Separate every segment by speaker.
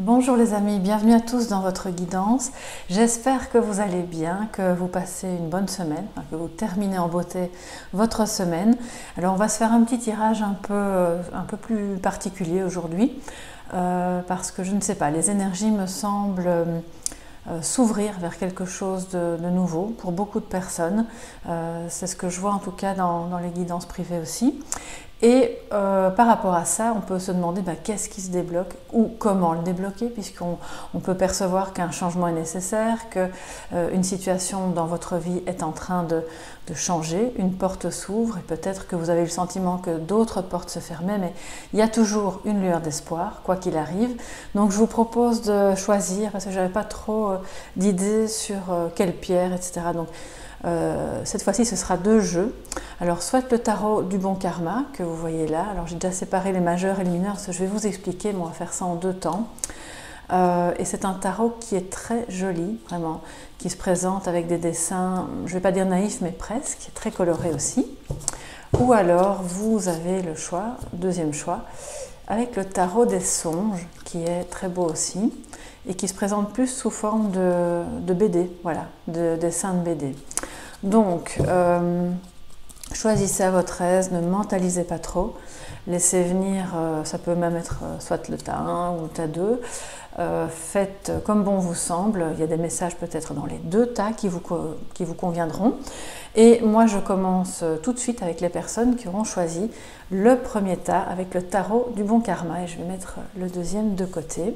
Speaker 1: Bonjour les amis, bienvenue à tous dans votre guidance. J'espère que vous allez bien, que vous passez une bonne semaine, que vous terminez en beauté votre semaine. Alors on va se faire un petit tirage un peu plus particulier aujourd'hui parce que je ne sais pas, les énergies me semblent s'ouvrir vers quelque chose de nouveau pour beaucoup de personnes. C'est ce que je vois en tout cas dans les guidances privées aussi. Et par rapport à ça, on peut se demander qu'est-ce qui se débloque ou comment le débloquer, puisqu'on peut percevoir qu'un changement est nécessaire, qu'une situation dans votre vie est en train de changer, une porte s'ouvre et peut-être que vous avez le sentiment que d'autres portes se fermaient, mais il y a toujours une lueur d'espoir, quoi qu'il arrive. Donc je vous propose de choisir, parce que je n'avais pas trop d'idées sur quelle pierre, etc. Donc, cette fois-ci ce sera 2 jeux. Alors soit le tarot du bon karma que vous voyez là, alors j'ai déjà séparé les majeurs et les mineurs, je vais vous expliquer, mais on va faire ça en 2 temps. Et c'est un tarot qui est très joli, vraiment, qui se présente avec des dessins, je ne vais pas dire naïfs, mais presque, très colorés aussi. Ou alors vous avez le choix, deuxième choix, avec le tarot des songes, qui est très beau aussi, et qui se présente plus sous forme de BD, voilà, de dessin de BD. Donc, choisissez à votre aise, ne mentalisez pas trop, laissez venir, ça peut même être soit le tas 1 ou le tas 2, faites comme bon vous semble, il y a des messages peut-être dans les 2 tas qui vous conviendront. Et moi je commence tout de suite avec les personnes qui auront choisi le premier tas avec le tarot du bon karma, et je vais mettre le deuxième de côté.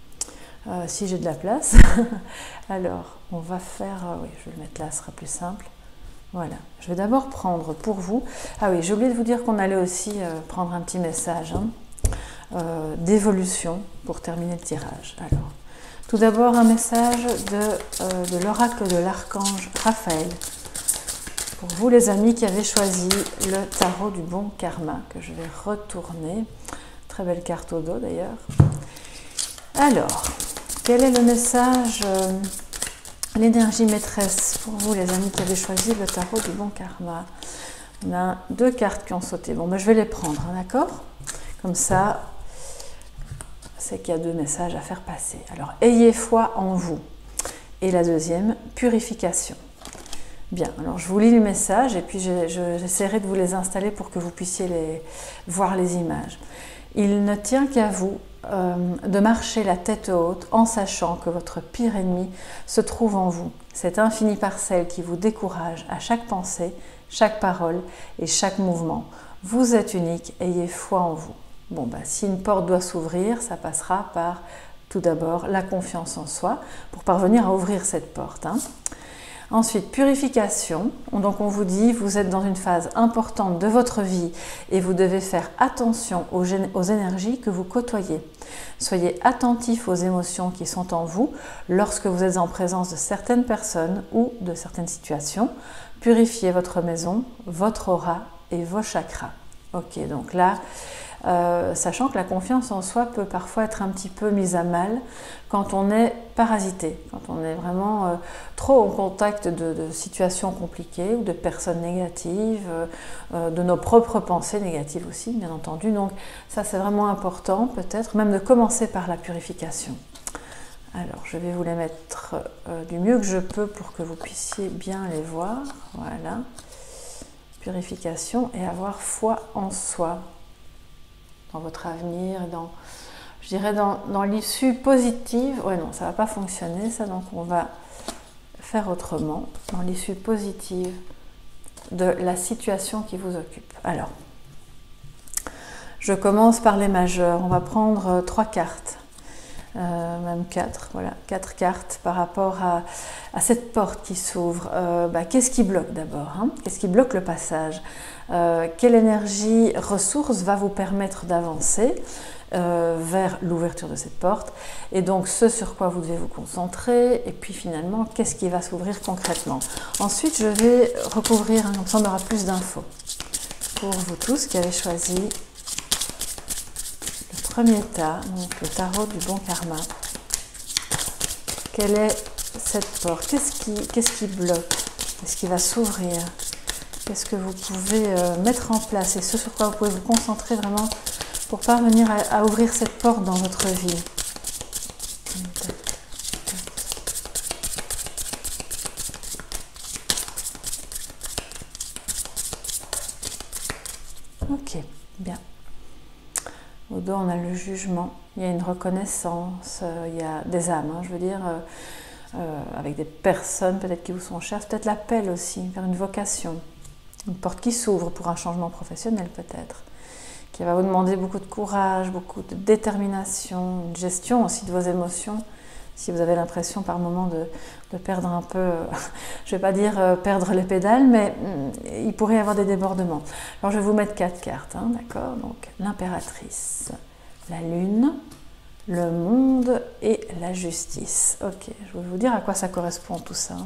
Speaker 1: Si j'ai de la place. Alors, on va faire... oui, je vais le mettre là, ce sera plus simple. Voilà. Je vais d'abord prendre pour vous... Ah oui, j'ai oublié de vous dire qu'on allait aussi prendre un petit message d'évolution pour terminer le tirage. Alors, tout d'abord, un message de l'oracle de l'archange Raphaël. Pour vous, les amis qui avez choisi le tarot du bon karma, que je vais retourner. Très belle carte au dos, d'ailleurs. Alors... quel est le message, l'énergie maîtresse pour vous, les amis qui avez choisi le tarot du bon karma? On a 2 cartes qui ont sauté. Bon, je vais les prendre, d'accord? Comme ça, c'est qu'il y a 2 messages à faire passer. Alors, ayez foi en vous. Et la deuxième, purification. Bien, alors je vous lis le message et puis j'essaierai de vous les installer pour que vous puissiez voir les images. Il ne tient qu'à vous de marcher la tête haute en sachant que votre pire ennemi se trouve en vous. Cette infinie parcelle qui vous décourage à chaque pensée, chaque parole et chaque mouvement. Vous êtes unique, ayez foi en vous. Bon, si une porte doit s'ouvrir, ça passera par tout d'abord la confiance en soi pour parvenir à ouvrir cette porte. Ensuite, purification. Donc on vous dit, vous êtes dans une phase importante de votre vie et vous devez faire attention aux énergies que vous côtoyez. Soyez attentif aux émotions qui sont en vous lorsque vous êtes en présence de certaines personnes ou de certaines situations. Purifiez votre maison, votre aura et vos chakras. Ok, donc là, sachant que la confiance en soi peut parfois être un petit peu mise à mal quand on est parasité, quand on est vraiment trop en contact de situations compliquées ou de personnes négatives, de nos propres pensées négatives aussi, bien entendu. Donc ça, c'est vraiment important, peut-être même de commencer par la purification. Alors, je vais vous les mettre du mieux que je peux pour que vous puissiez bien les voir. Voilà. Purification et avoir foi en soi. Dans votre avenir, je dirais dans l'issue positive. Ouais, non, ça ne va pas fonctionner, ça, donc on va faire autrement. Dans l'issue positive de la situation qui vous occupe. Alors, je commence par les majeurs. On va prendre 3 cartes, même 4, voilà, 4 cartes par rapport à cette porte qui s'ouvre. Qu'est-ce qui bloque d'abord, Qu'est-ce qui bloque le passage? Quelle énergie, ressource va vous permettre d'avancer vers l'ouverture de cette porte, et donc ce sur quoi vous devez vous concentrer, et puis finalement qu'est-ce qui va s'ouvrir concrètement. Ensuite je vais recouvrir, comme ça on aura plus d'infos pour vous tous qui avez choisi le premier tas, donc le tarot du bon karma. Quelle est cette porte? Qu'est-ce qui bloque? Qu'est-ce qui va s'ouvrir? Qu'est-ce que vous pouvez mettre en place et ce sur quoi vous pouvez vous concentrer vraiment pour parvenir à ouvrir cette porte dans votre vie? Bien. Au dos, on a le jugement, il y a une reconnaissance, il y a des âmes, hein, je veux dire, avec des personnes peut-être qui vous sont chères, peut-être l'appel aussi, vers une vocation, une porte qui s'ouvre pour un changement professionnel peut-être, qui va vous demander beaucoup de courage, beaucoup de détermination, une gestion aussi de vos émotions. Si vous avez l'impression par moment de perdre un peu, je ne vais pas dire perdre les pédales, mais il pourrait y avoir des débordements. Alors je vais vous mettre 4 cartes, hein, d'accord? Donc l'impératrice, la lune, le monde et la justice. Ok, je vais vous dire à quoi ça correspond tout ça.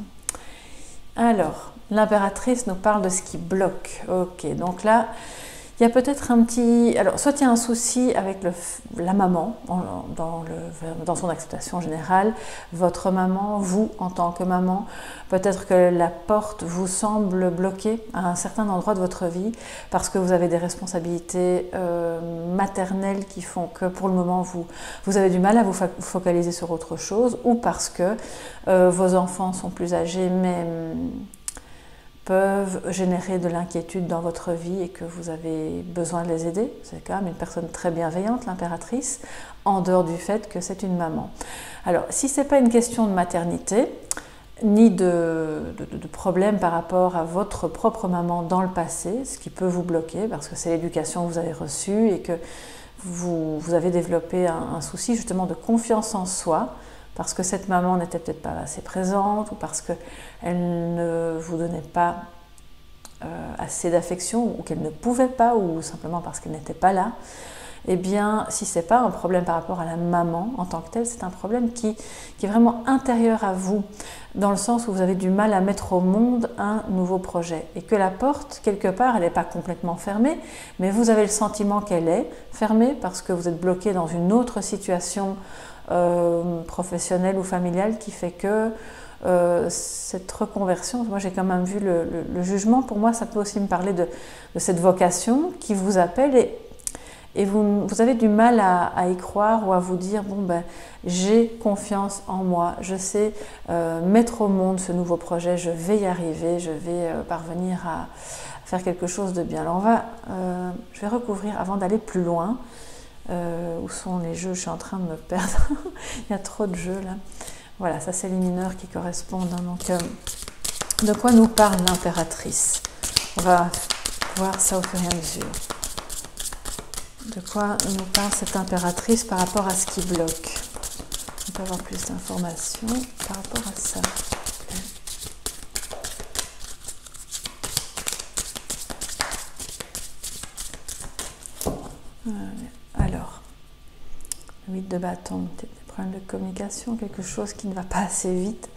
Speaker 1: Alors, l'impératrice nous parle de ce qui bloque. Ok, donc là, il y a peut-être un petit... Alors, soit il y a un souci avec la maman, dans son acceptation générale, votre maman, vous en tant que maman, peut-être que la porte vous semble bloquée à un certain endroit de votre vie parce que vous avez des responsabilités maternelles qui font que pour le moment, vous avez du mal à vous focaliser sur autre chose, ou parce que vos enfants sont plus âgés, mais... peuvent générer de l'inquiétude dans votre vie et que vous avez besoin de les aider. C'est quand même une personne très bienveillante, l'impératrice, en dehors du fait que c'est une maman. Alors, si ce n'est pas une question de maternité, ni de problème par rapport à votre propre maman dans le passé, ce qui peut vous bloquer, parce que c'est l'éducation que vous avez reçue et que vous avez développé un souci justement de confiance en soi, parce que cette maman n'était peut-être pas assez présente, ou parce qu'elle ne vous donnait pas assez d'affection, ou qu'elle ne pouvait pas, ou simplement parce qu'elle n'était pas là, eh bien, si ce n'est pas un problème par rapport à la maman en tant que telle, c'est un problème qui est vraiment intérieur à vous, dans le sens où vous avez du mal à mettre au monde un nouveau projet. Et que la porte, quelque part, elle n'est pas complètement fermée, mais vous avez le sentiment qu'elle est fermée parce que vous êtes bloqué dans une autre situation professionnelle ou familiale qui fait que cette reconversion, moi j'ai quand même vu le jugement, pour moi ça peut aussi me parler de cette vocation qui vous appelle et vous avez du mal à y croire ou à vous dire bon ben j'ai confiance en moi, je sais mettre au monde ce nouveau projet, je vais y arriver, je vais parvenir à faire quelque chose de bien. Alors je vais recouvrir avant d'aller plus loin. Où sont les jeux? Je suis en train de me perdre. Il y a trop de jeux là. Voilà, ça c'est les mineurs qui correspondent. Hein. Donc, de quoi nous parle l'impératrice? On va voir ça au fur et à mesure. De quoi nous parle cette impératrice par rapport à ce qui bloque? On peut avoir plus d'informations par rapport à ça. Alors, 8 de bâton, des problèmes de communication, quelque chose qui ne va pas assez vite.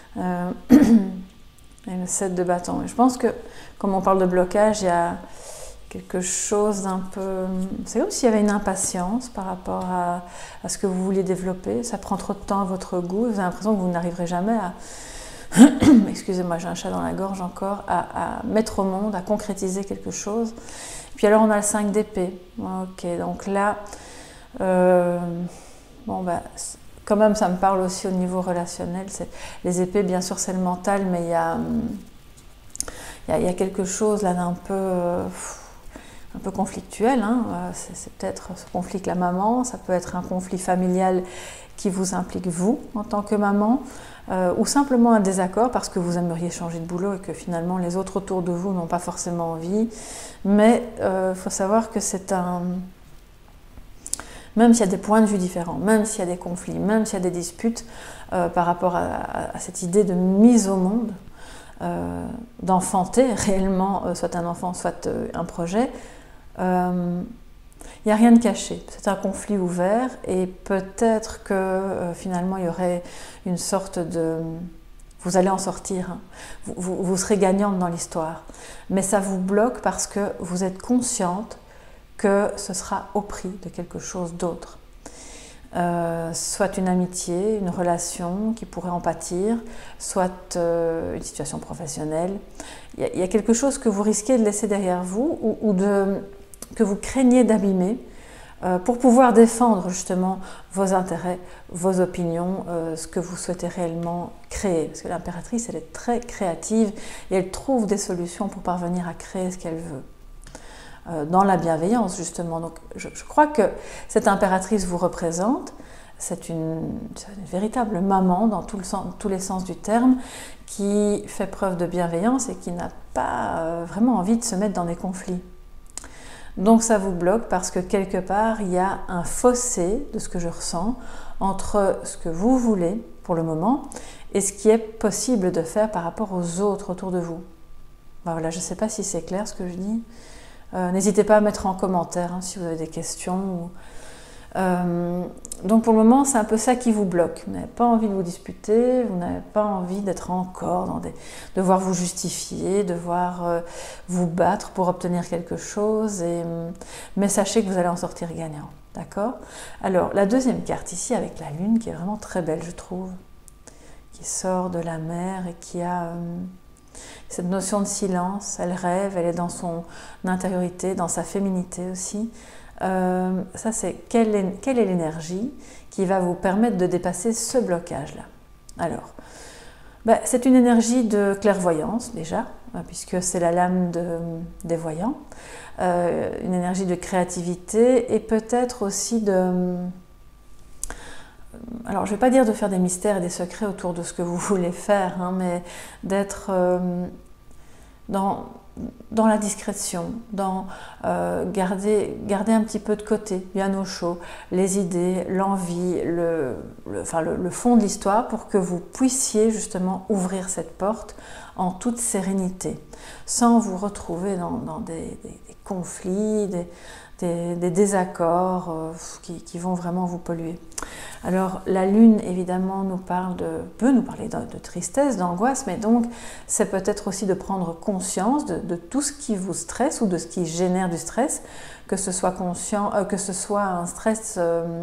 Speaker 1: Et le 7 de bâton. Je pense que, comme on parle de blocage, il y a quelque chose d'un peu... C'est comme s'il y avait une impatience par rapport à ce que vous vouliez développer. Ça prend trop de temps à votre goût. Vous avez l'impression que vous n'arriverez jamais à... Excusez-moi, j'ai un chat dans la gorge encore. À mettre au monde, à concrétiser quelque chose. Puis alors, on a le 5 d'épée. Ok, donc là... bon, ben, quand même, ça me parle aussi au niveau relationnel. Les épées, bien sûr, c'est le mental, mais il y a quelque chose là d'un peu conflictuel. Hein. C'est peut-être ce conflit avec la maman, ça peut être un conflit familial qui vous implique vous en tant que maman, ou simplement un désaccord parce que vous aimeriez changer de boulot et que finalement les autres autour de vous n'ont pas forcément envie. Mais il faut savoir que c'est un... Même s'il y a des points de vue différents, même s'il y a des conflits, même s'il y a des disputes par rapport à cette idée de mise au monde, d'enfanter réellement soit un enfant, soit un projet, il n'y a rien de caché. C'est un conflit ouvert et peut-être que finalement il y aurait une sorte de... Vous allez en sortir, hein. Vous serez gagnante dans l'histoire. Mais ça vous bloque parce que vous êtes consciente que ce sera au prix de quelque chose d'autre. Soit une amitié, une relation qui pourrait en pâtir, soit une situation professionnelle. Il y a quelque chose que vous risquez de laisser derrière vous ou que vous craignez d'abîmer pour pouvoir défendre justement vos intérêts, vos opinions, ce que vous souhaitez réellement créer. Parce que l'impératrice, elle est très créative et elle trouve des solutions pour parvenir à créer ce qu'elle veut. dans la bienveillance justement. Donc je crois que cette impératrice vous représente. C'est une véritable maman dans tous les sens du terme, qui fait preuve de bienveillance et qui n'a pas vraiment envie de se mettre dans des conflits. Donc ça vous bloque parce que quelque part, il y a un fossé de ce que je ressens entre ce que vous voulez pour le moment et ce qui est possible de faire par rapport aux autres autour de vous. Ben voilà, je ne sais pas si c'est clair ce que je dis. N'hésitez pas à mettre en commentaire si vous avez des questions. Donc pour le moment, c'est un peu ça qui vous bloque. Vous n'avez pas envie de vous disputer, vous n'avez pas envie d'être encore dans devoir vous justifier, devoir vous battre pour obtenir quelque chose. Mais sachez que vous allez en sortir gagnant. D'accord? Alors, la deuxième carte ici, avec la lune, qui est vraiment très belle, je trouve, qui sort de la mer et qui a cette notion de silence. Elle rêve, elle est dans son intériorité, dans sa féminité aussi. Ça, c'est quelle est l'énergie qui va vous permettre de dépasser ce blocage-là. Alors, c'est une énergie de clairvoyance déjà, puisque c'est la lame des voyants, une énergie de créativité et peut-être aussi de... Alors, je ne vais pas dire de faire des mystères et des secrets autour de ce que vous voulez faire, mais d'être dans la discrétion, dans garder un petit peu de côté, bien au chaud, les idées, l'envie, le fond de l'histoire pour que vous puissiez justement ouvrir cette porte en toute sérénité, sans vous retrouver dans des conflits, des désaccords qui vont vraiment vous polluer. Alors la lune évidemment peut nous parler de tristesse, d'angoisse, mais donc c'est peut-être aussi de prendre conscience de tout ce qui vous stresse ou de ce qui génère du stress, que ce soit un stress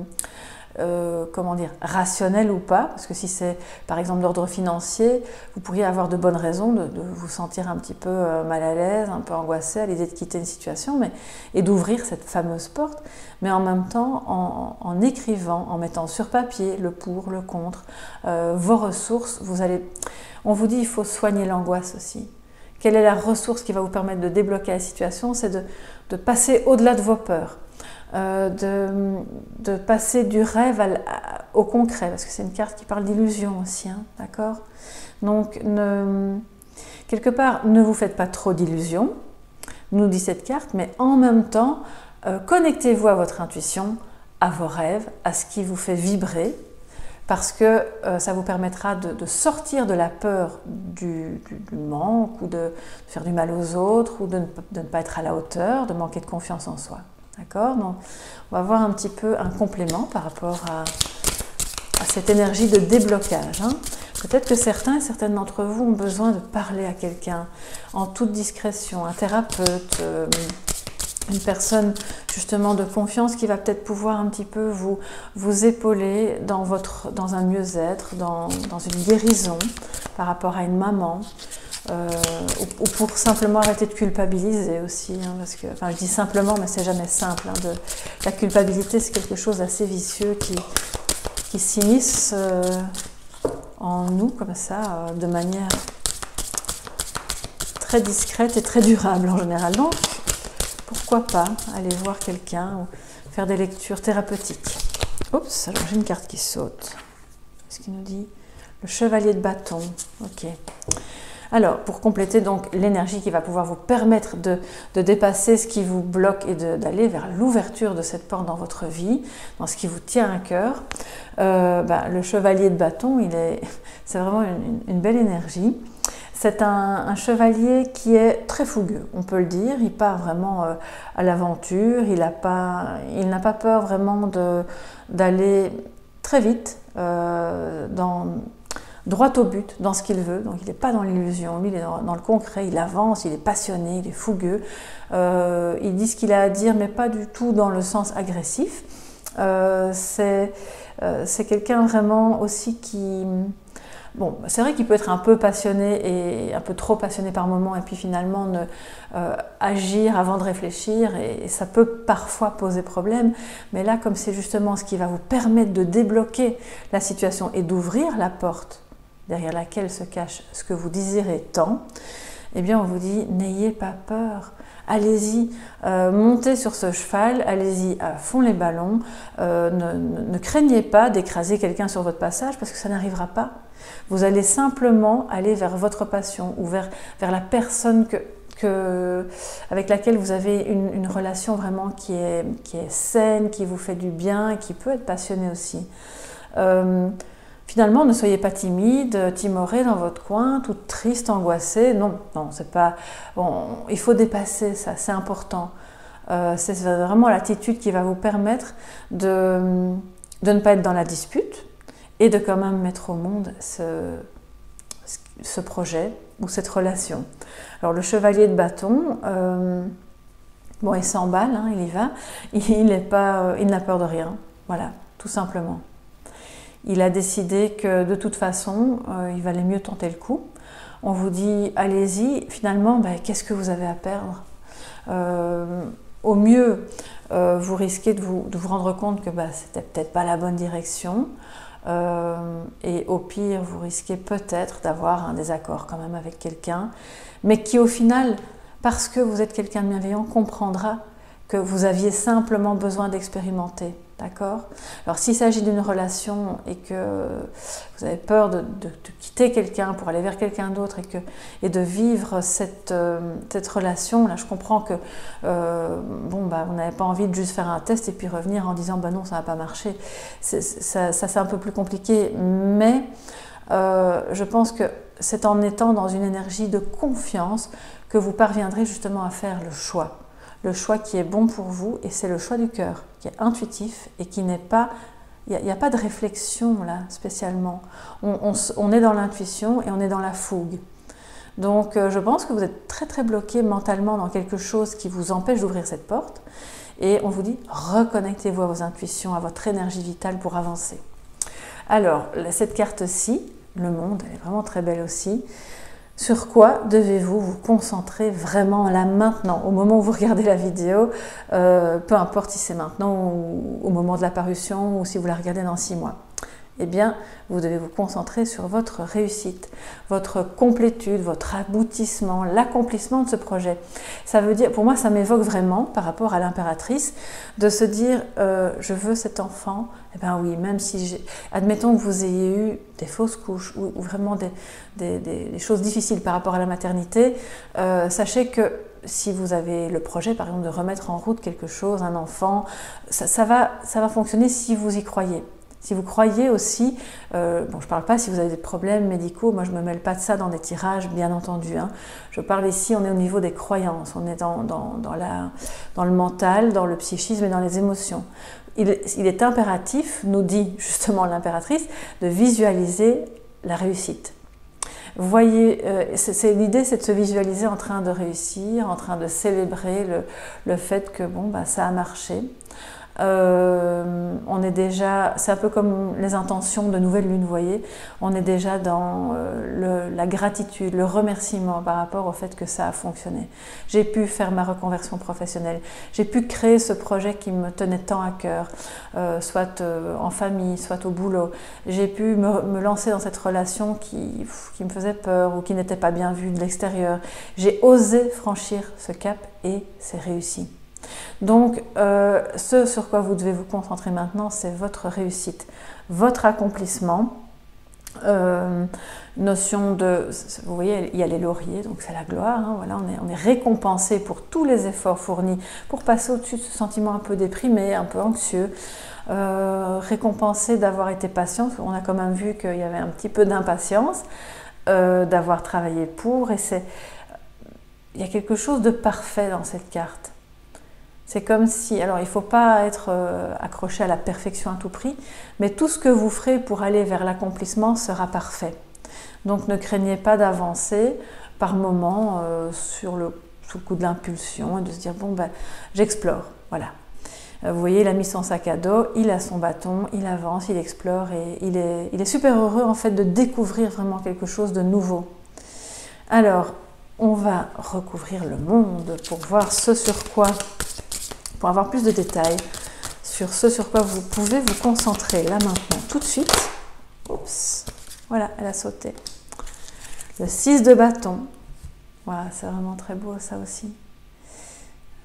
Speaker 1: rationnel ou pas, parce que si c'est par exemple d'ordre financier, vous pourriez avoir de bonnes raisons de vous sentir un petit peu mal à l'aise, un peu angoissé à l'idée de quitter une situation, et d'ouvrir cette fameuse porte, mais en même temps en écrivant, en mettant sur papier le pour, le contre, vos ressources, on vous dit il faut soigner l'angoisse aussi. Quelle est la ressource qui va vous permettre de débloquer la situation? C'est de passer au-delà de vos peurs. De passer du rêve au concret, parce que c'est une carte qui parle d'illusion aussi, d'accord? Donc, quelque part, ne vous faites pas trop d'illusions, nous dit cette carte, mais en même temps, connectez-vous à votre intuition, à vos rêves, à ce qui vous fait vibrer, parce que ça vous permettra de sortir de la peur du manque, ou de faire du mal aux autres, ou de ne pas être à la hauteur, de manquer de confiance en soi. D'accord? Donc, on va voir un petit peu un complément par rapport à cette énergie de déblocage. Peut-être que certaines d'entre vous ont besoin de parler à quelqu'un en toute discrétion, un thérapeute, une personne justement de confiance qui va peut-être pouvoir un petit peu vous épauler dans un mieux-être, dans une guérison par rapport à une maman. Ou pour simplement arrêter de culpabiliser aussi, parce que, je dis simplement, mais c'est jamais simple. La culpabilité, c'est quelque chose d'assez vicieux qui s'immisce en nous comme ça, de manière très discrète et très durable en général. Donc, pourquoi pas aller voir quelqu'un ou faire des lectures thérapeutiques. Oups, alors j'ai une carte qui saute. Qu'est-ce qu'il nous dit? Le chevalier de bâton. Ok. Alors, pour compléter donc l'énergie qui va pouvoir vous permettre de dépasser ce qui vous bloque et d'aller vers l'ouverture de cette porte dans votre vie, dans ce qui vous tient à cœur, le chevalier de bâton, c'est vraiment une belle énergie. C'est un chevalier qui est très fougueux, on peut le dire. Il part vraiment à l'aventure, il n'a pas peur vraiment d'aller très vite droit au but, dans ce qu'il veut. Donc il n'est pas dans l'illusion, lui il est dans le concret, il avance, il est passionné, il est fougueux. Il dit ce qu'il a à dire, mais pas du tout dans le sens agressif. C'est quelqu'un vraiment aussi qui... Bon, c'est vrai qu'il peut être un peu passionné et un peu trop passionné par moment, et puis finalement agir avant de réfléchir, et ça peut parfois poser problème. Mais là, comme c'est justement ce qui va vous permettre de débloquer la situation et d'ouvrir la porte derrière laquelle se cache ce que vous désirez tant, eh bien on vous dit, n'ayez pas peur, allez-y, montez sur ce cheval, allez-y à fond les ballons, ne craignez pas d'écraser quelqu'un sur votre passage parce que ça n'arrivera pas. Vous allez simplement aller vers votre passion ou vers la personne avec laquelle vous avez une relation vraiment qui est saine, qui vous fait du bien et qui peut être passionnée aussi. Finalement, ne soyez pas timide, timorée dans votre coin, toute triste, angoissée. Non, c'est pas. Bon, il faut dépasser ça, c'est important. C'est vraiment l'attitude qui va vous permettre de ne pas être dans la dispute et de quand même mettre au monde ce projet ou cette relation. Alors le chevalier de bâton, bon, il s'emballe, hein, il y va, il n'a peur de rien, voilà, tout simplement. Il a décidé que de toute façon, il valait mieux tenter le coup. On vous dit, allez-y, finalement, qu'est-ce que vous avez à perdre? Au mieux, vous risquez de vous rendre compte que c'était peut-être pas la bonne direction. Et au pire, vous risquez peut-être d'avoir un désaccord quand même avec quelqu'un, mais qui au final, parce que vous êtes quelqu'un de bienveillant, comprendra que vous aviez simplement besoin d'expérimenter, d'accord? Alors s'il s'agit d'une relation et que vous avez peur de quitter quelqu'un pour aller vers quelqu'un d'autre et de vivre cette relation, là je comprends que vous n'avez pas envie de juste faire un test et puis revenir en disant non, ça n'a pas marché. Ça c'est un peu plus compliqué, mais je pense que c'est en étant dans une énergie de confiance que vous parviendrez justement à faire le choix qui est bon pour vous, et c'est le choix du cœur, qui est intuitif et qui n'est pas... Il n'y a pas de réflexion là, spécialement. On est dans l'intuition et on est dans la fougue. Donc je pense que vous êtes très très bloqué mentalement dans quelque chose qui vous empêche d'ouvrir cette porte. Et on vous dit, reconnectez-vous à vos intuitions, à votre énergie vitale pour avancer. Alors, cette carte-ci, le monde, elle est vraiment très belle aussi. Sur quoi devez-vous vous concentrer vraiment là maintenant, au moment où vous regardez la vidéo, peu importe si c'est maintenant ou au moment de la parution ou si vous la regardez dans 6 mois. Eh bien, vous devez vous concentrer sur votre réussite, votre complétude, votre aboutissement, l'accomplissement de ce projet. Ça veut dire, pour moi, ça m'évoque vraiment, par rapport à l'impératrice, de se dire, je veux cet enfant. Eh bien oui, même si, admettons que vous ayez eu des fausses couches ou vraiment des choses difficiles par rapport à la maternité, sachez que si vous avez le projet, par exemple, de remettre en route quelque chose, un enfant, ça va fonctionner si vous y croyez. Si vous croyez aussi, je ne parle pas si vous avez des problèmes médicaux, moi je ne me mêle pas de ça dans des tirages, bien entendu. Hein. Je parle ici, on est au niveau des croyances, on est dans le mental, dans le psychisme et dans les émotions. Il est impératif, nous dit justement l'impératrice, de visualiser la réussite. Vous voyez, l'idée c'est de se visualiser en train de réussir, en train de célébrer le fait que ça a marché. On est déjà, c'est un peu comme les intentions de nouvelle lune, vous voyez, on est déjà dans la gratitude, le remerciement par rapport au fait que ça a fonctionné. J'ai pu faire ma reconversion professionnelle, j'ai pu créer ce projet qui me tenait tant à cœur, soit en famille, soit au boulot. J'ai pu me lancer dans cette relation qui me faisait peur ou qui n'était pas bien vue de l'extérieur. J'ai osé franchir ce cap et c'est réussi. Donc, ce sur quoi vous devez vous concentrer maintenant, c'est votre réussite, votre accomplissement. Notion de, vous voyez, il y a les lauriers, donc c'est la gloire. Hein, voilà, on est récompensé pour tous les efforts fournis pour passer au-dessus de ce sentiment un peu déprimé, un peu anxieux. Récompensé d'avoir été patient. On a quand même vu qu'il y avait un petit peu d'impatience, d'avoir travaillé pour. Et il y a quelque chose de parfait dans cette carte. C'est comme si, alors il ne faut pas être accroché à la perfection à tout prix, mais tout ce que vous ferez pour aller vers l'accomplissement sera parfait. Donc ne craignez pas d'avancer par moments sous le coup de l'impulsion et de se dire j'explore, voilà. Vous voyez, il a mis son sac à dos, il a son bâton, il avance, il explore et il est super heureux en fait de découvrir vraiment quelque chose de nouveau. Alors, on va recouvrir le monde pour voir pour avoir plus de détails sur ce sur quoi vous pouvez vous concentrer là maintenant, tout de suite. Oups, voilà, elle a sauté. Le 6 de bâton. Voilà, c'est vraiment très beau ça aussi.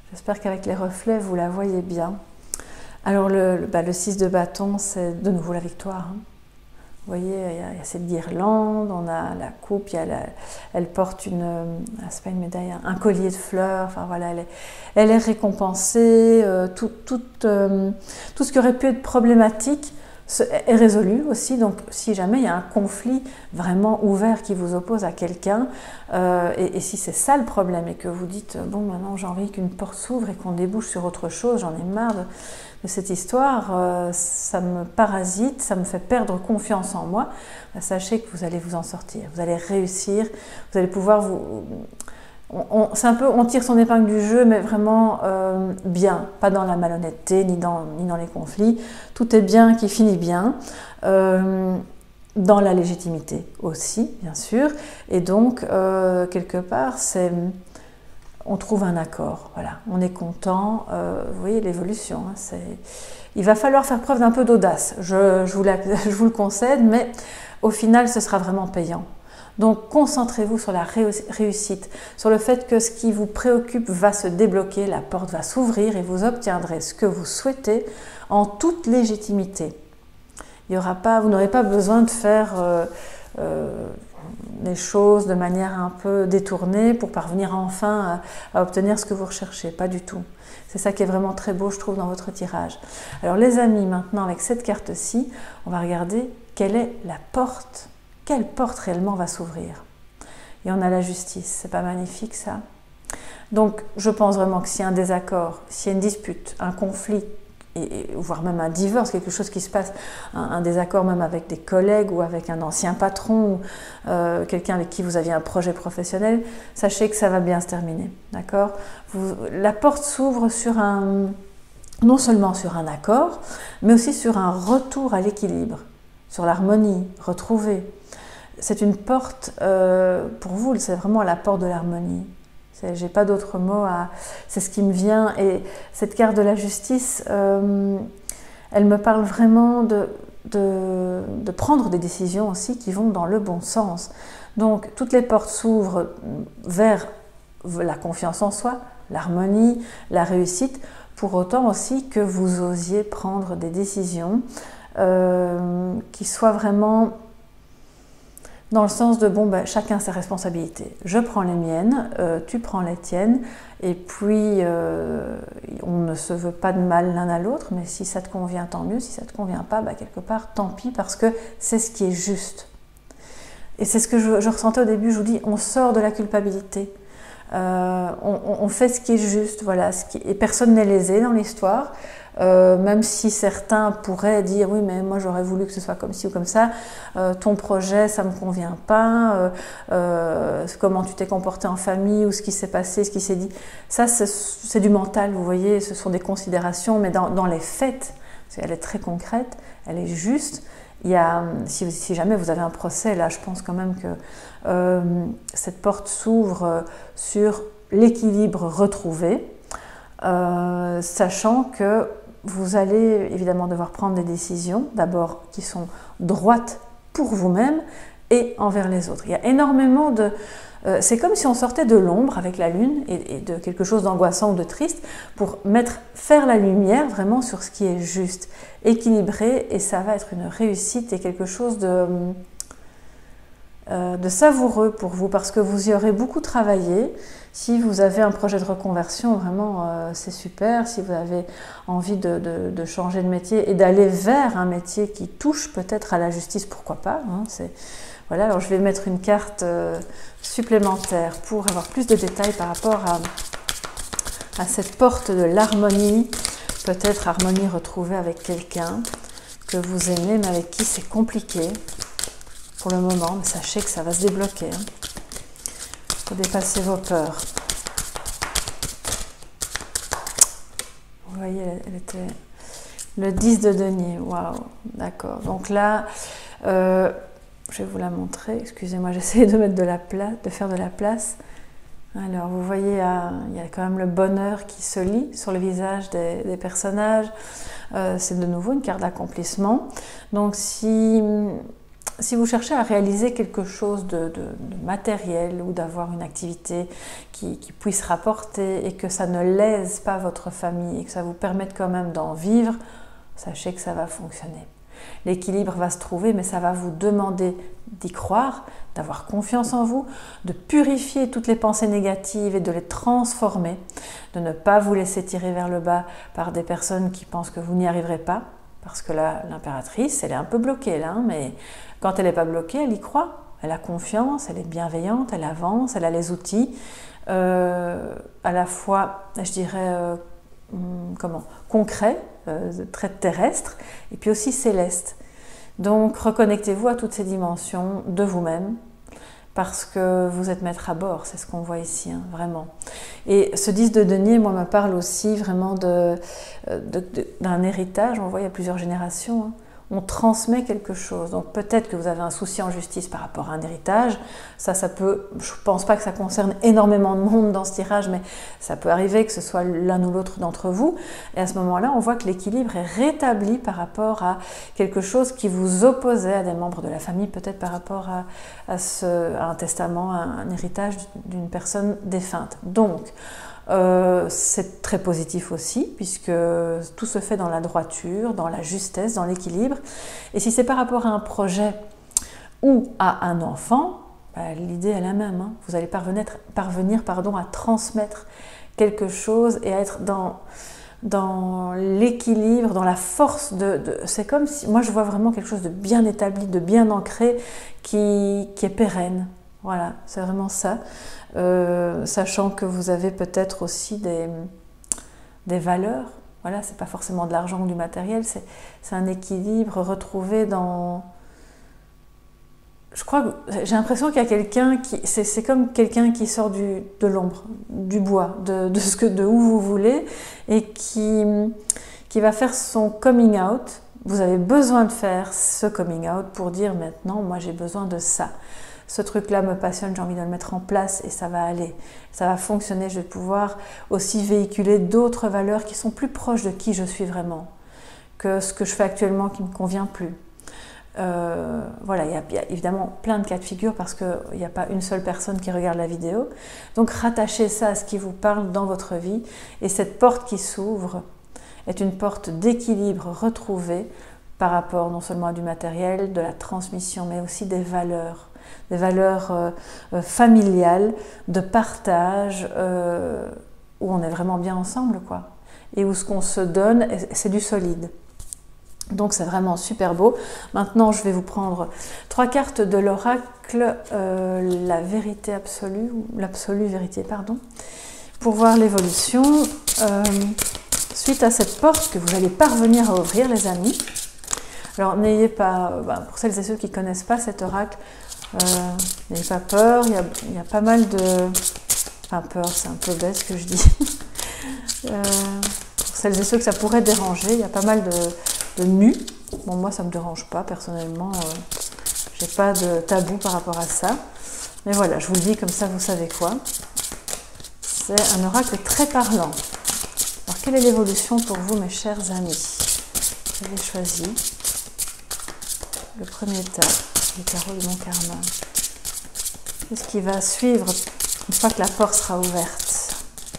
Speaker 1: J'espère qu'avec les reflets, vous la voyez bien. Alors le 6 de bâton, c'est de nouveau la victoire. Hein. Vous voyez, il y a cette guirlande, on a la coupe, elle porte c'est pas une médaille, un collier de fleurs, enfin voilà, elle est récompensée, tout ce qui aurait pu être problématique est résolu aussi. Donc si jamais il y a un conflit vraiment ouvert qui vous oppose à quelqu'un, et si c'est ça le problème et que vous dites bon, maintenant j'ai envie qu'une porte s'ouvre et qu'on débouche sur autre chose, j'en ai marre de cette histoire, ça me parasite, ça me fait perdre confiance en moi, sachez que vous allez vous en sortir, vous allez réussir, vous allez pouvoir c'est un peu, on tire son épingle du jeu, mais vraiment bien, pas dans la malhonnêteté, ni dans les conflits. Tout est bien qui finit bien, dans la légitimité aussi, bien sûr. Et donc, quelque part, on trouve un accord, voilà. On est content, vous voyez l'évolution. Hein, il va falloir faire preuve d'un peu d'audace, je vous le concède, mais au final, ce sera vraiment payant. Donc concentrez-vous sur la réussite, sur le fait que ce qui vous préoccupe va se débloquer, la porte va s'ouvrir et vous obtiendrez ce que vous souhaitez en toute légitimité. Vous n'aurez pas besoin de faire les choses de manière un peu détournée pour parvenir enfin à obtenir ce que vous recherchez, pas du tout. C'est ça qui est vraiment très beau, je trouve, dans votre tirage. Alors les amis, maintenant avec cette carte-ci, on va regarder quelle est la porte. Quelle porte réellement va s'ouvrir? Et on a la justice, c'est pas magnifique ça? Donc je pense vraiment que s'il y a un désaccord, s'il y a une dispute, un conflit, voire même un divorce, quelque chose qui se passe, un désaccord même avec des collègues ou avec un ancien patron, ou quelqu'un avec qui vous aviez un projet professionnel, sachez que ça va bien se terminer, d'accord? La porte s'ouvre non seulement sur un accord, mais aussi sur un retour à l'équilibre, sur l'harmonie retrouvée. C'est une porte, pour vous, c'est vraiment la porte de l'harmonie. J'ai pas d'autre mot, c'est ce qui me vient. Et cette carte de la justice, elle me parle vraiment de prendre des décisions aussi qui vont dans le bon sens. Donc, toutes les portes s'ouvrent vers la confiance en soi, l'harmonie, la réussite, pour autant aussi que vous osiez prendre des décisions qui soient vraiment dans le sens de chacun ses responsabilités. Je prends les miennes, tu prends les tiennes, et puis on ne se veut pas de mal l'un à l'autre, mais si ça te convient, tant mieux. Si ça ne te convient pas, quelque part, tant pis, parce que c'est ce qui est juste. Et c'est ce que je ressentais au début, je vous dis, on sort de la culpabilité. On fait ce qui est juste, voilà, et personne n'est lésé dans l'histoire. Même si certains pourraient dire oui, mais moi j'aurais voulu que ce soit comme ci ou comme ça, ton projet ça me convient pas, comment tu t'es comporté en famille ou ce qui s'est passé, ce qui s'est dit, ça c'est du mental, vous voyez, ce sont des considérations, mais dans les faits, elle est très concrète, elle est juste. Il y a, si jamais vous avez un procès, là je pense quand même que cette porte s'ouvre sur l'équilibre retrouvé, sachant que vous allez évidemment devoir prendre des décisions, d'abord qui sont droites pour vous-même et envers les autres. Il y a énormément de... c'est comme si on sortait de l'ombre avec la lune et de quelque chose d'angoissant ou de triste pour faire la lumière vraiment sur ce qui est juste, équilibré, et ça va être une réussite et quelque chose de savoureux pour vous, parce que vous y aurez beaucoup travaillé. Si vous avez un projet de reconversion, vraiment c'est super. Si vous avez envie de changer de métier et d'aller vers un métier qui touche peut-être à la justice, pourquoi pas, hein, voilà. Alors je vais mettre une carte supplémentaire pour avoir plus de détails par rapport à cette porte de l'harmonie, peut-être harmonie retrouvée avec quelqu'un que vous aimez mais avec qui c'est compliqué pour le moment, mais sachez que ça va se débloquer. Pour dépasser vos peurs. Vous voyez, elle était le 10 de denier. Waouh, d'accord. Donc là, je vais vous la montrer. Excusez-moi, j'essaie de mettre de faire de la place. Alors, vous voyez, il y a quand même le bonheur qui se lit sur le visage des personnages. C'est de nouveau une carte d'accomplissement. Donc, si si vous cherchez à réaliser quelque chose de matériel ou d'avoir une activité qui puisse rapporter et que ça ne lèse pas votre famille et que ça vous permette quand même d'en vivre, sachez que ça va fonctionner. L'équilibre va se trouver, mais ça va vous demander d'y croire, d'avoir confiance en vous, de purifier toutes les pensées négatives et de les transformer, de ne pas vous laisser tirer vers le bas par des personnes qui pensent que vous n'y arriverez pas, parce que là, l'impératrice, elle est un peu bloquée là, mais quand elle n'est pas bloquée, elle y croit, elle a confiance, elle est bienveillante, elle avance, elle a les outils, à la fois, je dirais, concrets, très terrestres, et puis aussi célestes. Donc reconnectez-vous à toutes ces dimensions de vous-même, parce que vous êtes maître à bord, c'est ce qu'on voit ici, hein, vraiment. Et ce 10 de denier, moi, me parle aussi vraiment d'un héritage, on voit il y a plusieurs générations, hein. On transmet quelque chose. Donc peut-être que vous avez un souci en justice par rapport à un héritage. Ça peut, je ne pense pas que ça concerne énormément de monde dans ce tirage, mais ça peut arriver que ce soit l'un ou l'autre d'entre vous. Et à ce moment-là, on voit que l'équilibre est rétabli par rapport à quelque chose qui vous opposait à des membres de la famille, peut-être par rapport à un testament, à un héritage d'une personne défunte. Donc, c'est très positif aussi, puisque tout se fait dans la droiture, dans la justesse, dans l'équilibre. Et si c'est par rapport à un projet ou à un enfant, l'idée est la même, hein. Vous allez parvenir à transmettre quelque chose et à être dans l'équilibre, dans la force c'est comme si, moi je vois vraiment quelque chose de bien établi, de bien ancré, qui est pérenne. Voilà, c'est vraiment ça. Sachant que vous avez peut-être aussi des valeurs. Voilà, c'est pas forcément de l'argent ou du matériel, c'est un équilibre retrouvé dans... Je crois que j'ai l'impression qu'il y a quelqu'un qui... C'est comme quelqu'un qui sort de l'ombre, du bois, de où vous voulez, et qui va faire son coming out. Vous avez besoin de faire ce coming out pour dire maintenant, moi j'ai besoin de ça. Ce truc-là me passionne, j'ai envie de le mettre en place et ça va aller, ça va fonctionner. Je vais pouvoir aussi véhiculer d'autres valeurs qui sont plus proches de qui je suis vraiment que ce que je fais actuellement qui ne me convient plus. Voilà, il y a évidemment plein de cas de figure parce qu'il n'y a pas une seule personne qui regarde la vidéo. Donc rattachez ça à ce qui vous parle dans votre vie et cette porte qui s'ouvre est une porte d'équilibre retrouvée par rapport non seulement à du matériel, de la transmission, mais aussi des valeurs familiales, de partage, où on est vraiment bien ensemble, quoi. Et où ce qu'on se donne, c'est du solide. Donc c'est vraiment super beau. Maintenant, je vais vous prendre 3 cartes de l'oracle, la vérité absolue, ou l'absolue vérité, pardon, pour voir l'évolution suite à cette porte que vous allez parvenir à ouvrir, les amis. Alors n'ayez pas, pour celles et ceux qui ne connaissent pas cet oracle, n'ayez pas peur, il y a pas mal de... Enfin peur, c'est un peu bête ce que je dis. Pour celles et ceux que ça pourrait déranger, il y a pas mal de nus. Bon, moi ça ne me dérange pas, personnellement, j'ai pas de tabou par rapport à ça. Mais voilà, je vous le dis comme ça, vous savez quoi. C'est un oracle très parlant. Alors quelle est l'évolution pour vous, mes chers amis? Vous avez choisi le premier tas, le tarot de mon karma. Qu'est-ce qui va suivre une fois que la porte sera ouverte?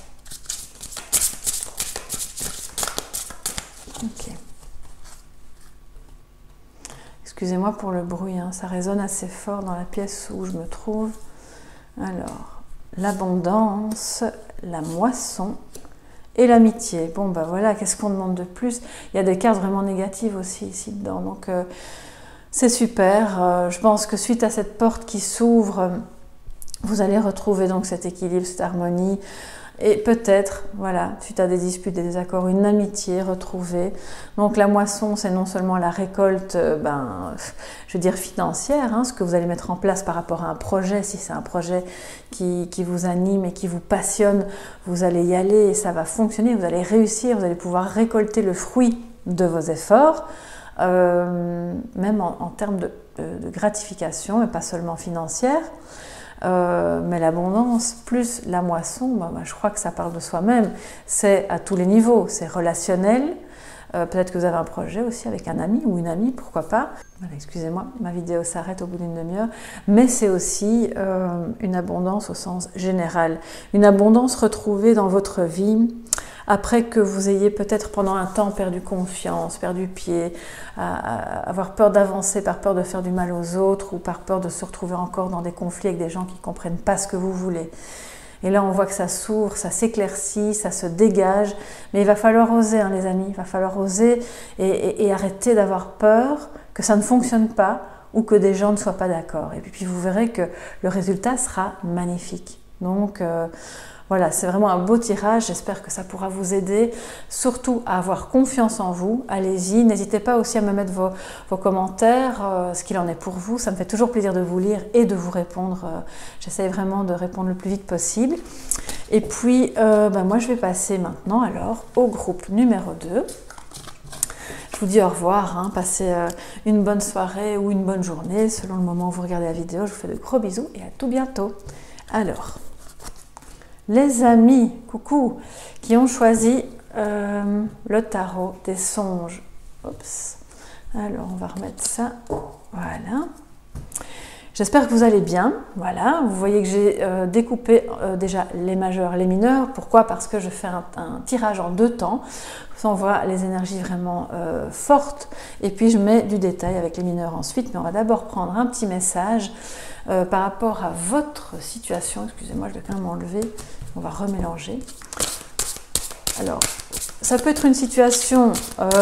Speaker 1: Ok. Excusez-moi pour le bruit, hein, ça résonne assez fort dans la pièce où je me trouve. Alors, l'abondance, la moisson et l'amitié. Bon, ben voilà, qu'est-ce qu'on demande de plus? Il y a des cartes vraiment négatives aussi ici dedans, donc... c'est super, je pense que suite à cette porte qui s'ouvre, vous allez retrouver donc cet équilibre, cette harmonie, et peut-être, voilà, suite à des disputes, des désaccords, une amitié retrouvée. Donc la moisson, c'est non seulement la récolte, je veux dire financière, hein, ce que vous allez mettre en place par rapport à un projet, si c'est un projet qui vous anime et qui vous passionne, vous allez y aller et ça va fonctionner, vous allez réussir, vous allez pouvoir récolter le fruit de vos efforts. Même en termes de gratification, et pas seulement financière, mais l'abondance plus la moisson, je crois que ça parle de soi-même, c'est à tous les niveaux, c'est relationnel, Peut-être que vous avez un projet aussi avec un ami ou une amie, pourquoi pas. Voilà, excusez-moi, ma vidéo s'arrête au bout d'une demi-heure. Mais c'est aussi une abondance au sens général. Une abondance retrouvée dans votre vie après que vous ayez peut-être pendant un temps perdu confiance, perdu pied, avoir peur d'avancer par peur de faire du mal aux autres ou par peur de se retrouver encore dans des conflits avec des gens qui ne comprennent pas ce que vous voulez. Et là, on voit que ça s'ouvre, ça s'éclaircit, ça se dégage. Mais il va falloir oser, hein, les amis. Il va falloir oser et arrêter d'avoir peur que ça ne fonctionne pas ou que des gens ne soient pas d'accord. Et puis, vous verrez que le résultat sera magnifique. Donc, voilà, c'est vraiment un beau tirage. J'espère que ça pourra vous aider, surtout à avoir confiance en vous. Allez-y, n'hésitez pas aussi à me mettre vos commentaires, ce qu'il en est pour vous. Ça me fait toujours plaisir de vous lire et de vous répondre. J'essaie vraiment de répondre le plus vite possible. Et puis, moi, je vais passer maintenant alors au groupe numéro 2. Je vous dis au revoir, hein. Passez une bonne soirée ou une bonne journée, selon le moment où vous regardez la vidéo. Je vous fais de gros bisous et à tout bientôt. Alors, les amis, coucou, qui ont choisi le tarot des songes. Oups. Alors, on va remettre ça. Voilà. J'espère que vous allez bien. Voilà, vous voyez que j'ai découpé déjà les majeurs, les mineurs. Pourquoi? Parce que je fais un tirage en 2 temps. Ça, on voit les énergies vraiment fortes. Et puis, je mets du détail avec les mineurs ensuite. Mais on va d'abord prendre un petit message par rapport à votre situation. Excusez-moi, je vais quand même enlever. On va remélanger. Alors, ça peut être une situation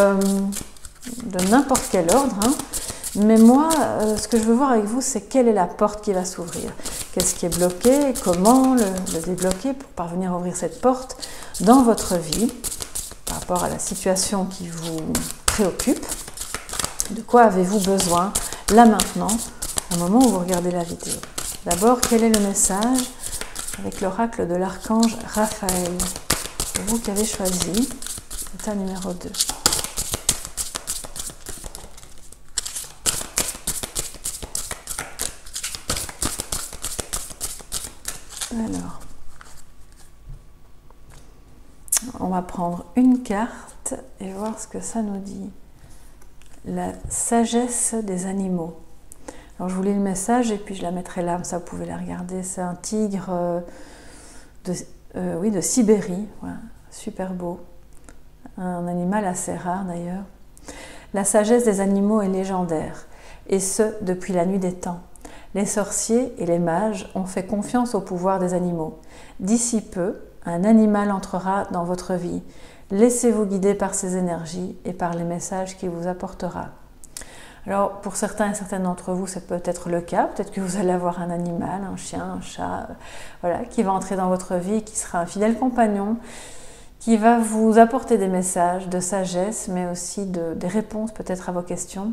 Speaker 1: de n'importe quel ordre, hein, mais moi, ce que je veux voir avec vous, c'est quelle est la porte qui va s'ouvrir. Qu'est-ce qui est bloqué, comment le débloquer pour parvenir à ouvrir cette porte dans votre vie, par rapport à la situation qui vous préoccupe. De quoi avez-vous besoin, là maintenant, au moment où vous regardez la vidéo. D'abord, quel est le message avec l'oracle de l'archange Raphaël? C'est vous qui avez choisi l'état numéro 2. Alors, on va prendre une carte et voir ce que ça nous dit. La sagesse des animaux. Alors, je vous lis le message et puis je la mettrai là, ça vous pouvez la regarder. C'est un tigre de Sibérie, voilà, super beau. Un animal assez rare d'ailleurs. La sagesse des animaux est légendaire, et ce, depuis la nuit des temps. Les sorciers et les mages ont fait confiance au pouvoir des animaux. D'ici peu, un animal entrera dans votre vie. Laissez-vous guider par ses énergies et par les messages qu'il vous apportera. Alors, pour certains et certaines d'entre vous, c'est peut-être le cas. Peut-être que vous allez avoir un animal, un chien, un chat, voilà, qui va entrer dans votre vie, qui sera un fidèle compagnon, qui va vous apporter des messages de sagesse, mais aussi des réponses peut-être à vos questions.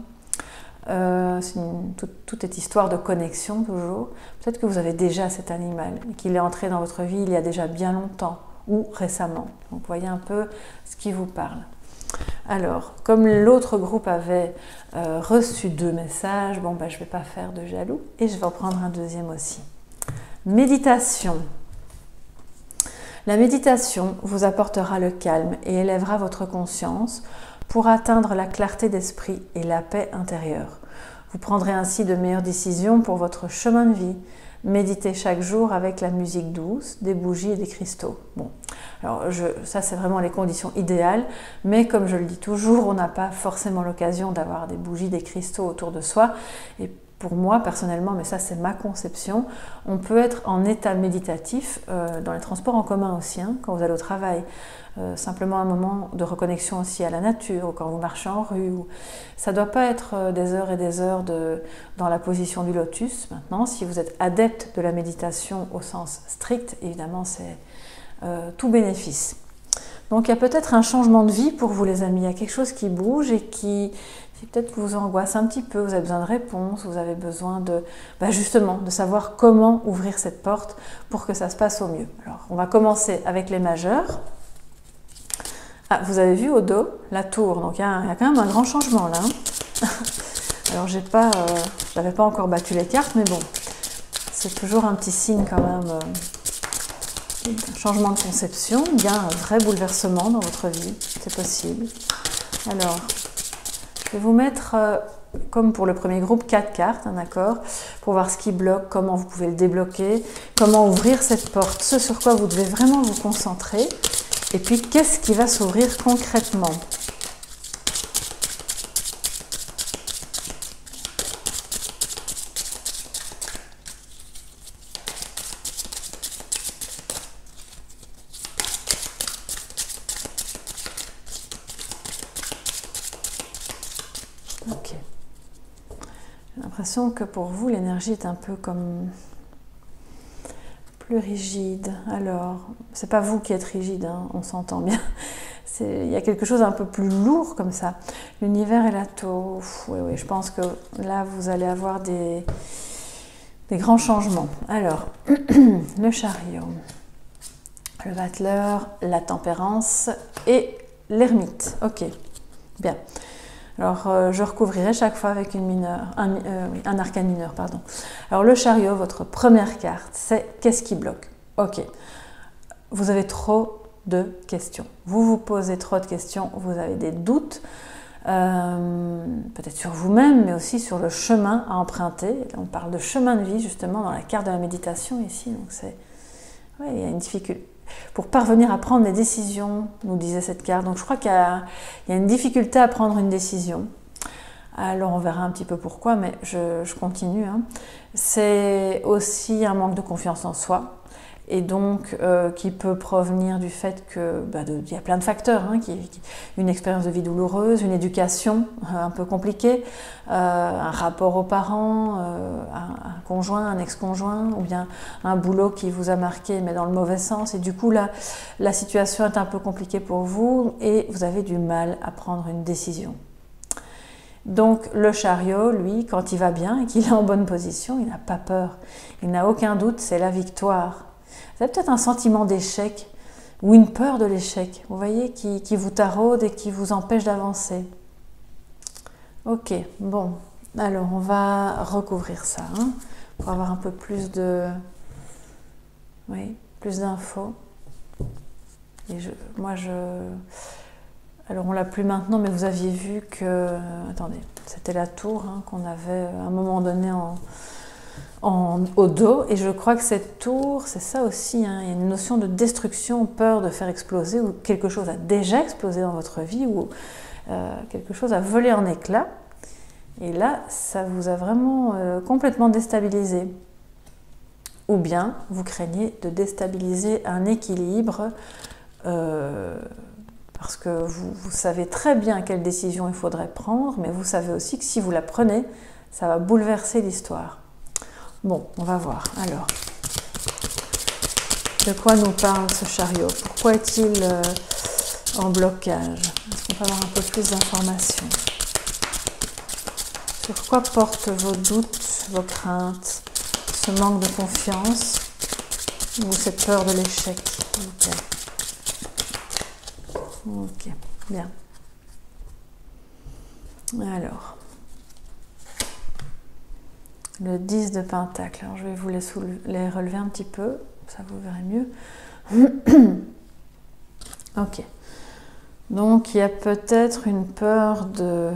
Speaker 1: Tout est histoire de connexion toujours. Peut-être que vous avez déjà cet animal, et qu'il est entré dans votre vie il y a déjà bien longtemps, ou récemment. Donc, voyez un peu ce qui vous parle. Alors, comme l'autre groupe avait reçu 2 messages, bon, je ne vais pas faire de jaloux et je vais en prendre un deuxième aussi. Méditation. La méditation vous apportera le calme et élèvera votre conscience pour atteindre la clarté d'esprit et la paix intérieure. Vous prendrez ainsi de meilleures décisions pour votre chemin de vie. Méditez chaque jour avec la musique douce, des bougies et des cristaux. Bon, alors ça c'est vraiment les conditions idéales, mais comme je le dis toujours, on n'a pas forcément l'occasion d'avoir des bougies, des cristaux autour de soi. Et pour moi personnellement, mais ça c'est ma conception, on peut être en état méditatif dans les transports en commun aussi, hein, quand vous allez au travail. Simplement un moment de reconnexion aussi à la nature, ou quand vous marchez en rue. Ça ne doit pas être des heures et des heures dans la position du lotus. Maintenant, si vous êtes adepte de la méditation au sens strict, évidemment, c'est tout bénéfice. Donc, il y a peut-être un changement de vie pour vous, les amis. Il y a quelque chose qui bouge et qui peut-être vous angoisse un petit peu. Vous avez besoin de réponses, vous avez besoin justement de savoir comment ouvrir cette porte pour que ça se passe au mieux. Alors, on va commencer avec les majeurs. Ah, vous avez vu au dos la tour, donc il y a quand même un grand changement là. Alors je n'avais pas encore battu les cartes, mais bon, c'est toujours un petit signe quand même, un changement de conception. Il y a un vrai bouleversement dans votre vie, c'est possible. Alors, je vais vous mettre, comme pour le premier groupe, 4 cartes, d'accord, pour voir ce qui bloque, comment vous pouvez le débloquer, comment ouvrir cette porte, ce sur quoi vous devez vraiment vous concentrer, et puis qu'est-ce qui va s'ouvrir concrètement. Ok. J'ai l'impression que pour vous, l'énergie est un peu comme plus rigide. Alors, c'est pas vous qui êtes rigide, hein, on s'entend bien. Il y a quelque chose un peu plus lourd comme ça. L'univers est là tôt. Oui, oui, je pense que là, vous allez avoir des grands changements. Alors, le chariot, le battleur, la tempérance et l'ermite. Ok, bien. Alors, je recouvrirai chaque fois avec un arcane mineur. Pardon. Alors, le chariot, votre première carte, c'est qu'est-ce qui bloque? Ok, vous avez trop de questions. Vous vous posez trop de questions, vous avez des doutes, peut-être sur vous-même, mais aussi sur le chemin à emprunter. On parle de chemin de vie, justement, dans la carte de la méditation ici. Donc, il y a une difficulté. Pour parvenir à prendre des décisions, nous disait cette carte. Donc je crois qu'il y a une difficulté à prendre une décision. Alors on verra un petit peu pourquoi, mais je continue. Hein. C'est aussi un manque de confiance en soi, et donc qui peut provenir du fait que il y a plein de facteurs, hein, une expérience de vie douloureuse, une éducation un peu compliquée, un rapport aux parents, un conjoint, un ex-conjoint, ou bien un boulot qui vous a marqué mais dans le mauvais sens, et du coup là, la situation est un peu compliquée pour vous et vous avez du mal à prendre une décision. Donc le chariot, lui, quand il va bien et qu'il est en bonne position, il n'a pas peur, il n'a aucun doute, c'est la victoire. Vous avez peut-être un sentiment d'échec ou une peur de l'échec, vous voyez, qui vous taraude et qui vous empêche d'avancer. Ok, bon, alors on va recouvrir ça, hein, pour avoir un peu plus plus d'infos. Et alors on l'a plus maintenant, mais vous aviez vu que, attendez, c'était la tour, hein, qu'on avait à un moment donné au dos, et je crois que cette tour, c'est ça aussi, hein, il y a une notion de destruction, peur de faire exploser, ou quelque chose a déjà explosé dans votre vie, ou quelque chose a volé en éclats, et là, ça vous a vraiment complètement déstabilisé. Ou bien, vous craignez de déstabiliser un équilibre, parce que vous savez très bien quelle décision il faudrait prendre, mais vous savez aussi que si vous la prenez, ça va bouleverser l'histoire. Bon, on va voir. Alors, de quoi nous parle ce chariot? Pourquoi est-il en blocage? Est-ce qu'on peut avoir un peu plus d'informations? Sur quoi portent vos doutes, vos craintes, ce manque de confiance ou cette peur de l'échec? Ok, bien. Alors, le 10 de Pentacle. Alors, je vais vous les relever un petit peu, ça vous verrez mieux. Ok. Donc, il y a peut-être une peur de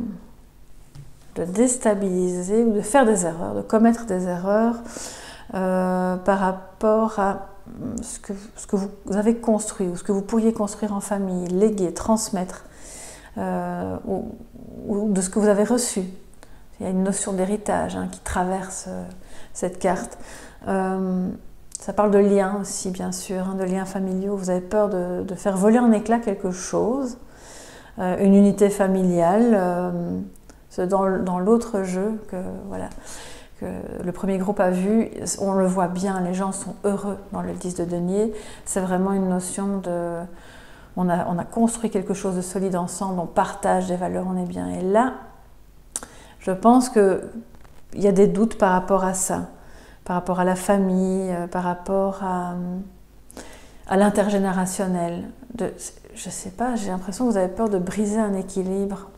Speaker 1: déstabiliser ou de faire des erreurs, de commettre des erreurs par rapport à ce que vous avez construit ou ce que vous pourriez construire en famille, léguer, transmettre, ou de ce que vous avez reçu. Il y a une notion d'héritage, hein, qui traverse cette carte. Ça parle de liens aussi, bien sûr, hein, de liens familiaux. Vous avez peur de faire voler en éclats quelque chose, une unité familiale. Dans l'autre jeu que le premier groupe a vu, on le voit bien, les gens sont heureux dans le 10 de denier. C'est vraiment une notion de... On a construit quelque chose de solide ensemble, on partage des valeurs, on est bien. Et là, je pense qu'il y a des doutes par rapport à ça, par rapport à la famille, par rapport à l'intergénérationnel. Je ne sais pas, j'ai l'impression que vous avez peur de briser un équilibre.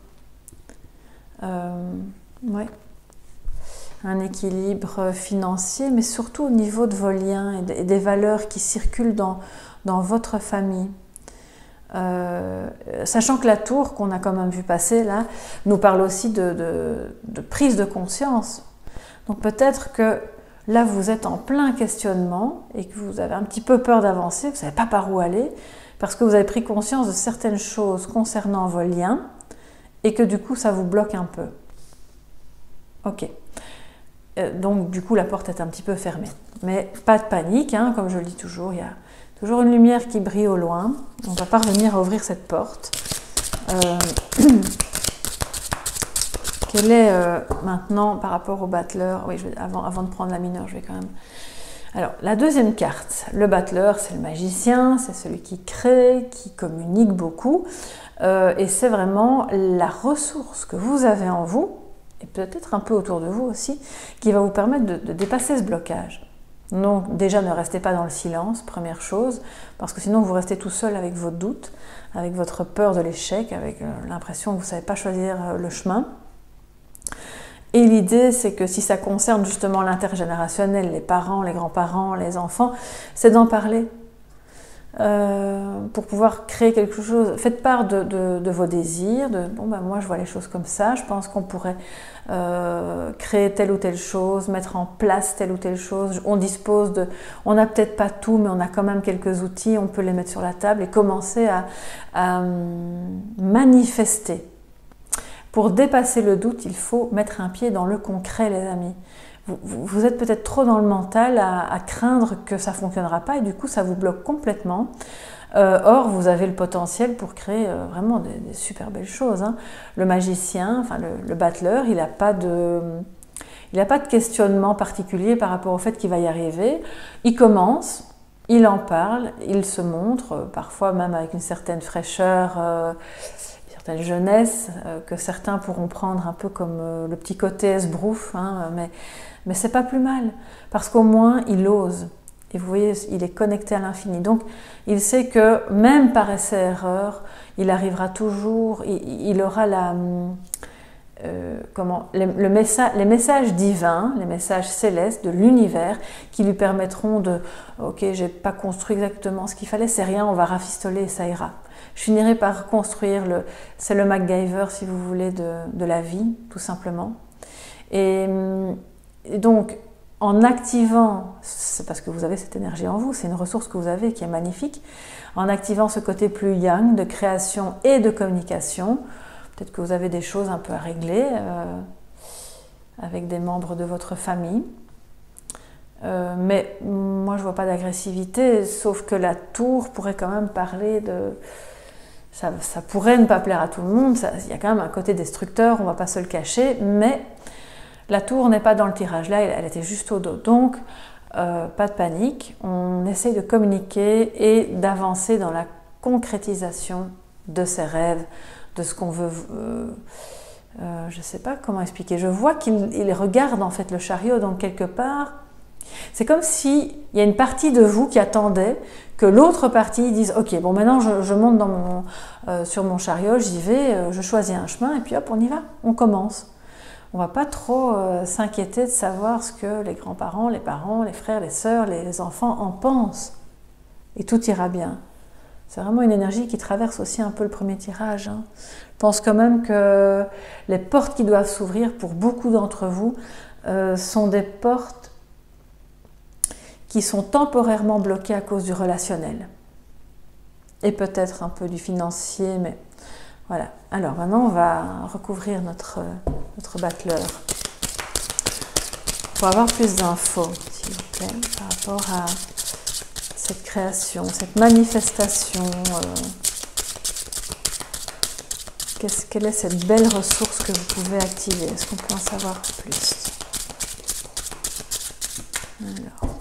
Speaker 1: Ouais. Un équilibre financier, mais surtout au niveau de vos liens et des valeurs qui circulent dans votre famille. Sachant que la tour qu'on a quand même vu passer là nous parle aussi de prise de conscience. Donc peut-être que là vous êtes en plein questionnement et que vous avez un petit peu peur d'avancer, vous ne savez pas par où aller, parce que vous avez pris conscience de certaines choses concernant vos liens et que du coup ça vous bloque un peu. Ok. Donc du coup la porte est un petit peu fermée. Mais pas de panique, hein, comme je le dis toujours, il y a toujours une lumière qui brille au loin. On va parvenir à ouvrir cette porte. Quelle est maintenant par rapport au battleur? Oui, avant de prendre la mineure, je vais quand même... Alors, la deuxième carte, le battleur, c'est le magicien, c'est celui qui crée, qui communique beaucoup. Et c'est vraiment la ressource que vous avez en vous, et peut-être un peu autour de vous aussi, qui va vous permettre de dépasser ce blocage. Donc déjà ne restez pas dans le silence, première chose, parce que sinon vous restez tout seul avec vos doutes, avec votre peur de l'échec, avec l'impression que vous ne savez pas choisir le chemin. Et l'idée c'est que si ça concerne justement l'intergénérationnel, les parents, les grands-parents, les enfants, c'est d'en parler. Pour pouvoir créer quelque chose, faites part de vos désirs, bon ben moi je vois les choses comme ça, je pense qu'on pourrait créer telle ou telle chose, mettre en place telle ou telle chose, on n'a peut-être pas tout mais on a quand même quelques outils, on peut les mettre sur la table et commencer à manifester. Pour dépasser le doute, il faut mettre un pied dans le concret, les amis. Vous êtes peut-être trop dans le mental à craindre que ça ne fonctionnera pas et du coup ça vous bloque complètement. Or, vous avez le potentiel pour créer vraiment des super belles choses. Hein. Le magicien, enfin le battleur, il n'a pas de questionnement particulier par rapport au fait qu'il va y arriver. Il commence, il en parle, il se montre, parfois même avec une certaine fraîcheur, une certaine jeunesse, que certains pourront prendre un peu comme le petit côté esbrouf, hein, mais c'est pas plus mal, parce qu'au moins il ose. Et vous voyez, il est connecté à l'infini. Donc, il sait que même par essai-erreur, il arrivera toujours, il aura les messages divins, les messages célestes de l'univers qui lui permettront de « Ok, j'ai pas construit exactement ce qu'il fallait, c'est rien, on va rafistoler et ça ira. » Je finirai par construire, c'est le MacGyver, si vous voulez, de la vie, tout simplement. Et donc, en activant, c'est parce que vous avez cette énergie en vous, c'est une ressource que vous avez qui est magnifique, en activant ce côté plus yang de création et de communication, peut-être que vous avez des choses un peu à régler avec des membres de votre famille, mais moi je ne vois pas d'agressivité, sauf que la tour pourrait quand même parler de... Ça pourrait ne pas plaire à tout le monde, il y a quand même un côté destructeur, on ne va pas se le cacher, mais... La tour n'est pas dans le tirage, là elle était juste au dos, donc pas de panique, on essaye de communiquer et d'avancer dans la concrétisation de ses rêves, de ce qu'on veut, je ne sais pas comment expliquer, je vois qu'il regarde en fait le chariot, donc quelque part, c'est comme s'il y a une partie de vous qui attendait que l'autre partie dise « Ok, bon maintenant je monte sur mon chariot, j'y vais, je choisis un chemin et puis hop, on y va, on commence ». On ne va pas trop s'inquiéter de savoir ce que les grands-parents, les parents, les frères, les sœurs, les enfants en pensent. Et tout ira bien. C'est vraiment une énergie qui traverse aussi un peu le premier tirage. Hein. Je pense quand même que les portes qui doivent s'ouvrir pour beaucoup d'entre vous sont des portes qui sont temporairement bloquées à cause du relationnel. Et peut-être un peu du financier, mais... Voilà, alors maintenant on va recouvrir notre battleur pour avoir plus d'infos, s'il vous plaît, par rapport à cette création, cette manifestation. Quelle est cette belle ressource que vous pouvez activer? Est-ce qu'on peut en savoir plus? Alors.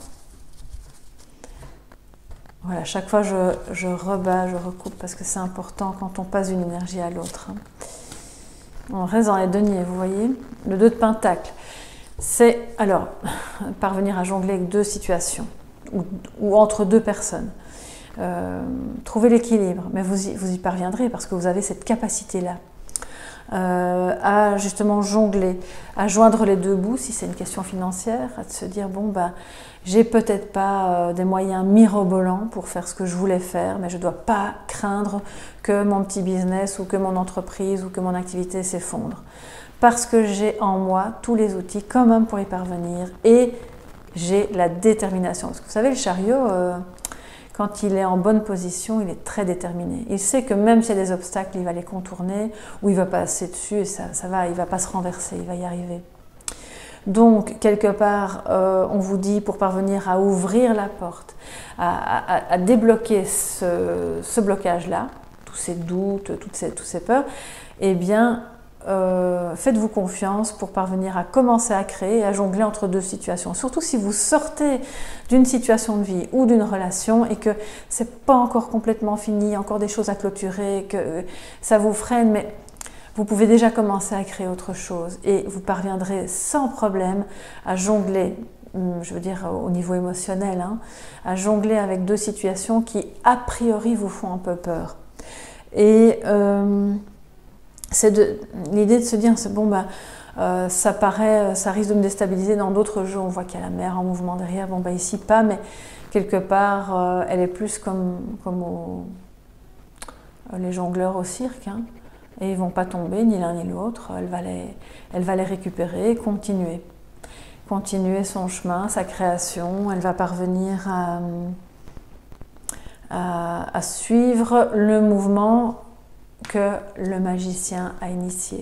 Speaker 1: Voilà, chaque fois je rebats, je recoupe parce que c'est important quand on passe d'une énergie à l'autre. On reste dans les deniers, vous voyez. Le 2 de Pentacle, c'est alors parvenir à jongler avec deux situations ou entre deux personnes. Trouver l'équilibre, mais vous y parviendrez parce que vous avez cette capacité-là. à justement jongler, à joindre les deux bouts si c'est une question financière, à se dire bon bah j'ai peut-être pas des moyens mirobolants pour faire ce que je voulais faire, mais je ne dois pas craindre que mon petit business ou que mon entreprise ou que mon activité s'effondre. Parce que j'ai en moi tous les outils quand même pour y parvenir et j'ai la détermination. Parce que vous savez, le chariot, quand il est en bonne position, il est très déterminé. Il sait que même s'il y a des obstacles, il va les contourner ou il va passer dessus et ça va, il ne va pas se renverser, il va y arriver. Donc, quelque part, on vous dit pour parvenir à ouvrir la porte, à débloquer ce blocage-là, tous ces doutes, toutes ces peurs, eh bien, faites-vous confiance pour parvenir à commencer à créer et à jongler entre deux situations. Surtout si vous sortez d'une situation de vie ou d'une relation et que c'est pas encore complètement fini, encore des choses à clôturer, que ça vous freine, mais vous pouvez déjà commencer à créer autre chose et vous parviendrez sans problème à jongler, je veux dire au niveau émotionnel, hein, à jongler avec deux situations qui a priori vous font un peu peur. Et c'est l'idée de se dire, c'est bon, bah, ça risque de me déstabiliser dans d'autres jeux. On voit qu'il y a la mer en mouvement derrière. Bon, bah, ici pas, mais quelque part, elle est plus comme les jongleurs au cirque. Hein, et ils ne vont pas tomber, ni l'un ni l'autre. Elle va les récupérer et continuer. Continuer son chemin, sa création. Elle va parvenir à suivre le mouvement que le magicien a initié.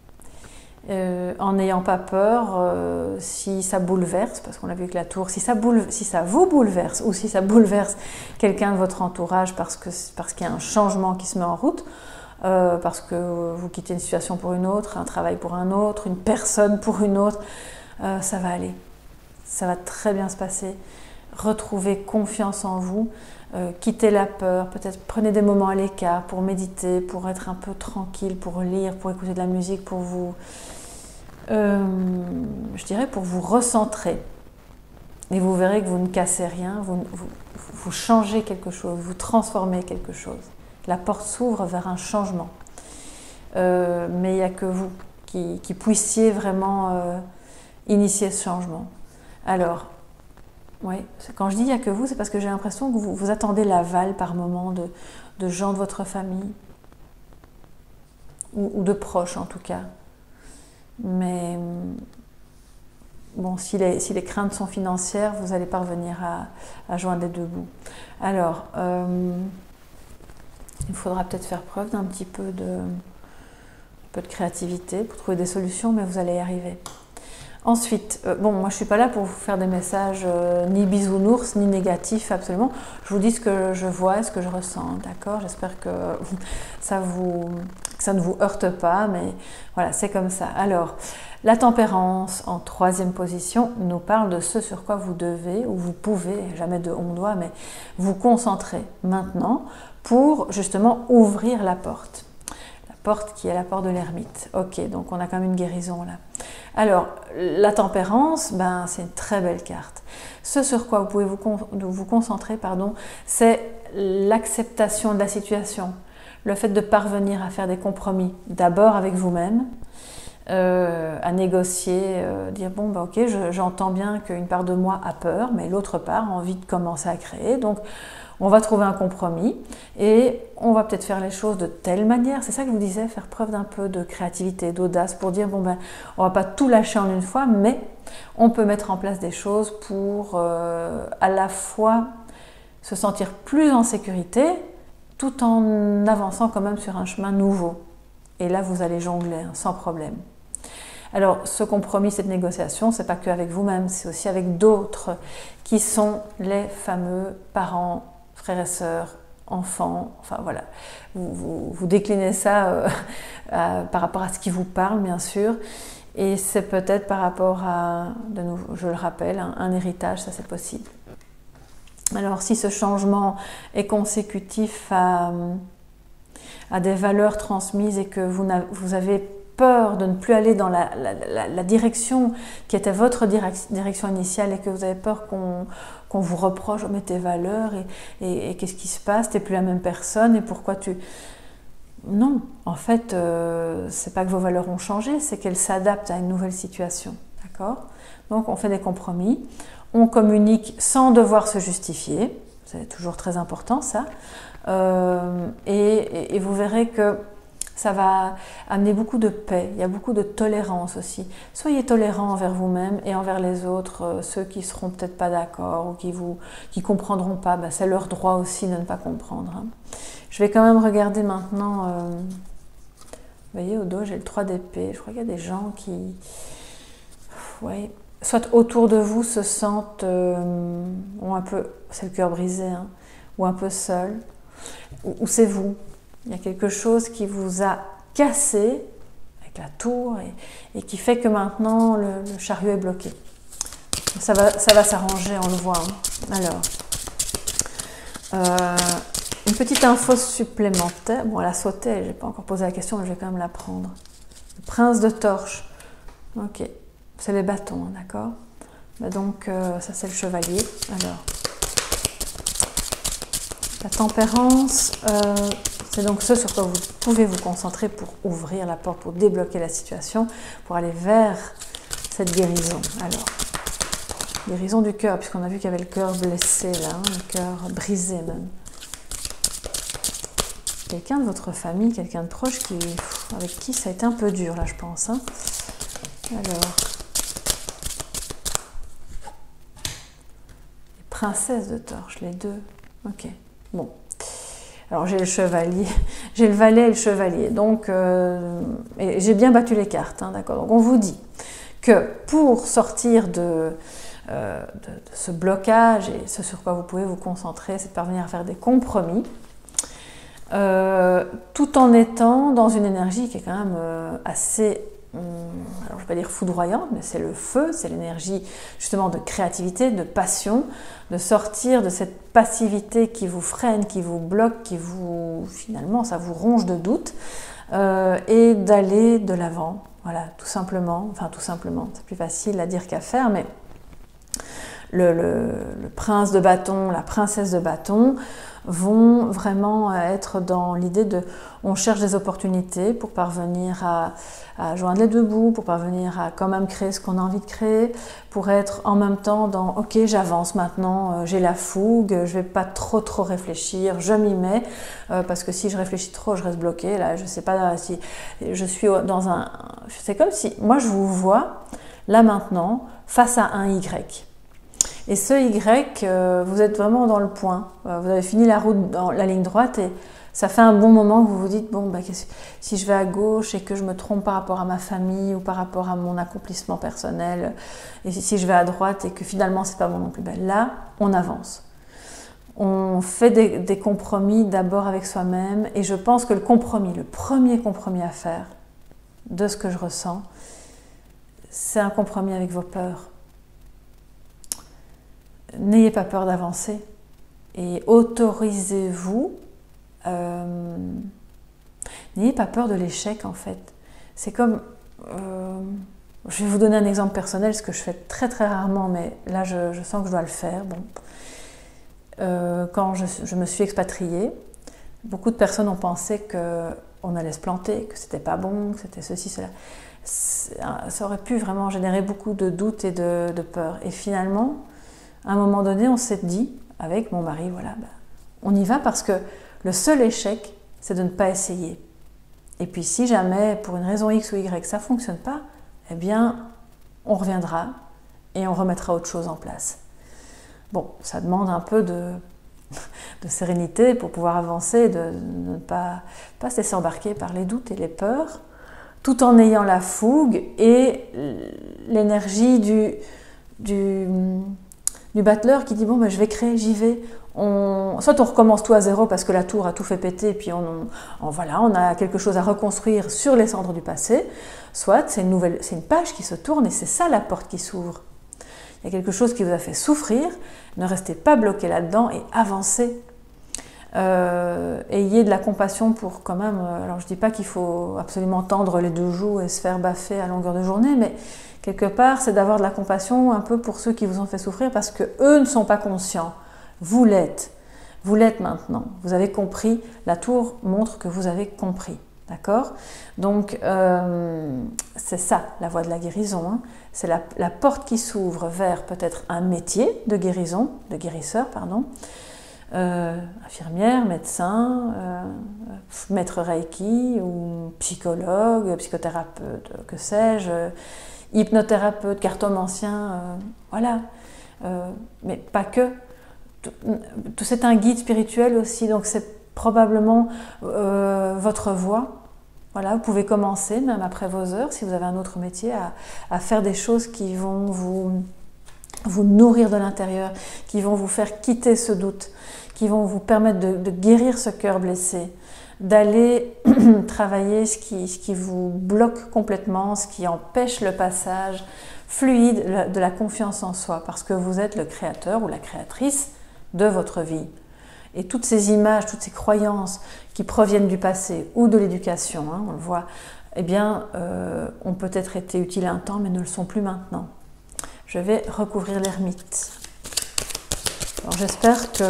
Speaker 1: En n'ayant pas peur, si ça bouleverse, parce qu'on a vu que la tour, si ça vous bouleverse ou si ça bouleverse quelqu'un de votre entourage parce qu'il y a un changement qui se met en route, parce que vous quittez une situation pour une autre, un travail pour un autre, une personne pour une autre, ça va aller. Ça va très bien se passer. Retrouvez confiance en vous. Quittez la peur, peut-être prenez des moments à l'écart pour méditer, pour être un peu tranquille, pour lire, pour écouter de la musique, pour vous, je dirais, pour vous recentrer. Et vous verrez que vous ne cassez rien, vous changez quelque chose, vous transformez quelque chose. La porte s'ouvre vers un changement. Mais il n'y a que vous qui puissiez vraiment initier ce changement. Alors, oui, quand je dis il n'y a que vous, c'est parce que j'ai l'impression que vous attendez l'aval par moment de gens de votre famille, ou de proches en tout cas. Mais bon, si les craintes sont financières, vous allez parvenir à joindre les deux bouts. Alors, il faudra peut-être faire preuve d'un petit peu de créativité pour trouver des solutions, mais vous allez y arriver. Ensuite, bon, moi je ne suis pas là pour vous faire des messages ni bisounours, ni négatifs, absolument. Je vous dis ce que je vois et ce que je ressens, d'accord? J'espère que ça ne vous heurte pas, mais voilà, c'est comme ça. Alors, la tempérance en troisième position nous parle de ce sur quoi vous devez, ou vous pouvez, jamais de on doit, mais vous concentrer maintenant pour justement ouvrir la porte. Porte qui est la porte de l'ermite. Ok, donc on a quand même une guérison là. Alors, la tempérance, ben, c'est une très belle carte. Ce sur quoi vous pouvez vous concentrer, c'est l'acceptation de la situation, le fait de parvenir à faire des compromis, d'abord avec vous-même, à négocier, dire bon, ben, ok, j'entends bien qu'une part de moi a peur, mais l'autre part a envie de commencer à créer, donc on va trouver un compromis et on va peut-être faire les choses de telle manière, c'est ça que je vous disais, faire preuve d'un peu de créativité, d'audace pour dire bon ben on va pas tout lâcher en une fois, mais on peut mettre en place des choses pour à la fois se sentir plus en sécurité tout en avançant quand même sur un chemin nouveau. Et là vous allez jongler hein, sans problème. Alors ce compromis, cette négociation, c'est pas que avec vous-même, c'est aussi avec d'autres qui sont les fameux parents, frères et sœurs, enfants, enfin voilà, vous déclinez ça par rapport à ce qui vous parle bien sûr, et c'est peut-être par rapport à, de nouveau, je le rappelle, un héritage, ça c'est possible. Alors si ce changement est consécutif à des valeurs transmises et que vous avez peur de ne plus aller dans la direction qui était votre direction initiale et que vous avez peur qu'on vous reproche mais tes valeurs et qu'est-ce qui se passe, tu n'es plus la même personne et pourquoi tu... Non, en fait, c'est pas que vos valeurs ont changé, c'est qu'elles s'adaptent à une nouvelle situation. D'accord? Donc on fait des compromis, on communique sans devoir se justifier, c'est toujours très important ça, et vous verrez que ça va amener beaucoup de paix, il y a beaucoup de tolérance aussi. Soyez tolérants envers vous-même et envers les autres, ceux qui seront peut-être pas d'accord ou qui comprendront pas, ben, c'est leur droit aussi de ne pas comprendre. Hein. Je vais quand même regarder maintenant, vous voyez au dos j'ai le 3 d'épée, je crois qu'il y a des gens qui, ouais, soit autour de vous se sentent, ont un peu, c'est le cœur brisé, hein, ou un peu seuls, ou c'est vous. Il y a quelque chose qui vous a cassé avec la tour et qui fait que maintenant le chariot est bloqué. Ça va s'arranger, on le voit. Hein. Alors, une petite info supplémentaire. Bon, elle a sauté, je n'ai pas encore posé la question, mais je vais quand même la prendre. Le prince de torche. Ok, c'est les bâtons, hein, d'accord. Donc, ça c'est le chevalier. Alors, la tempérance. C'est donc ce sur quoi vous pouvez vous concentrer pour ouvrir la porte, pour débloquer la situation, pour aller vers cette guérison. Alors, guérison du cœur, puisqu'on a vu qu'il y avait le cœur blessé là, hein, le cœur brisé même. Quelqu'un de votre famille, quelqu'un de proche avec qui ça a été un peu dur là, je pense. Hein. Alors, les princesses de torche, les deux. Ok, bon. Alors j'ai le chevalier, j'ai le valet et le chevalier, donc j'ai bien battu les cartes, hein, d'accord. Donc on vous dit que pour sortir de ce blocage et ce sur quoi vous pouvez vous concentrer, c'est de parvenir à faire des compromis, tout en étant dans une énergie qui est quand même assez, alors je ne vais pas dire foudroyante, mais c'est le feu, c'est l'énergie justement de créativité, de passion, de sortir de cette passivité qui vous freine, qui vous bloque, qui vous, finalement, ça vous ronge de doute, et d'aller de l'avant, voilà, tout simplement, enfin tout simplement, c'est plus facile à dire qu'à faire, mais le prince de bâton, la princesse de bâton vont vraiment être dans l'idée de, on cherche des opportunités pour parvenir à joindre les deux bouts, pour parvenir à quand même créer ce qu'on a envie de créer, pour être en même temps dans, ok, j'avance maintenant, j'ai la fougue, je vais pas trop réfléchir, je m'y mets, parce que si je réfléchis trop, je reste bloquée, là, je sais pas si je suis dans un, c'est comme si, moi je vous vois, là maintenant, face à un Y. Et ce Y, vous êtes vraiment dans le point. Vous avez fini la route dans la ligne droite et ça fait un bon moment que vous vous dites, bon, bah, si je vais à gauche et que je me trompe par rapport à ma famille ou par rapport à mon accomplissement personnel, et si je vais à droite et que finalement c'est pas bon non plus, ben là, on avance. On fait des compromis d'abord avec soi-même et je pense que le premier compromis à faire de ce que je ressens, c'est un compromis avec vos peurs. N'ayez pas peur d'avancer et autorisez-vous, n'ayez pas peur de l'échec en fait. C'est comme, je vais vous donner un exemple personnel, ce que je fais très rarement, mais là je sens que je dois le faire. Bon. Quand je me suis expatriée, beaucoup de personnes ont pensé qu'on allait se planter, que c'était pas bon, que c'était ceci, cela. Ça aurait pu vraiment générer beaucoup de doutes et de peur. Et finalement, à un moment donné, on s'est dit, avec mon mari, voilà, bah, on y va parce que le seul échec, c'est de ne pas essayer. Et puis si jamais, pour une raison X ou Y, ça ne fonctionne pas, eh bien, on reviendra et on remettra autre chose en place. Bon, ça demande un peu de sérénité pour pouvoir avancer, de ne pas se laisser embarquer par les doutes et les peurs, tout en ayant la fougue et l'énergie du battleur qui dit bon ben, je vais créer, j'y vais. Soit on recommence tout à zéro parce que la tour a tout fait péter et puis voilà, on a quelque chose à reconstruire sur les cendres du passé, soit c'est une page qui se tourne et c'est ça la porte qui s'ouvre. Il y a quelque chose qui vous a fait souffrir, ne restez pas bloqué là-dedans et avancez. Ayez de la compassion pour quand même, alors je ne dis pas qu'il faut absolument tendre les deux joues et se faire baffer à longueur de journée, mais quelque part c'est d'avoir de la compassion un peu pour ceux qui vous ont fait souffrir parce qu'eux ne sont pas conscients, vous l'êtes. Vous l'êtes maintenant. Vous avez compris. La tour montre que vous avez compris. D'accord? Donc, c'est ça, la voie de la guérison. Hein. C'est la porte qui s'ouvre vers peut-être un métier de guérison, de guérisseur, pardon. Infirmière, médecin, maître Reiki ou psychologue, psychothérapeute, que sais-je, hypnothérapeute, cartomancien, voilà. Mais pas que. C'est un guide spirituel aussi, donc c'est probablement votre voie. Voilà, vous pouvez commencer, même après vos heures, si vous avez un autre métier, à faire des choses qui vont vous nourrir de l'intérieur, qui vont vous faire quitter ce doute, qui vont vous permettre de guérir ce cœur blessé, d'aller travailler ce qui vous bloque complètement, ce qui empêche le passage fluide de la confiance en soi, parce que vous êtes le créateur ou la créatrice de votre vie. Et toutes ces images, toutes ces croyances qui proviennent du passé ou de l'éducation, hein, on le voit, eh bien, ont peut-être été utiles un temps, mais ne le sont plus maintenant. Je vais recouvrir l'ermite. Alors j'espère que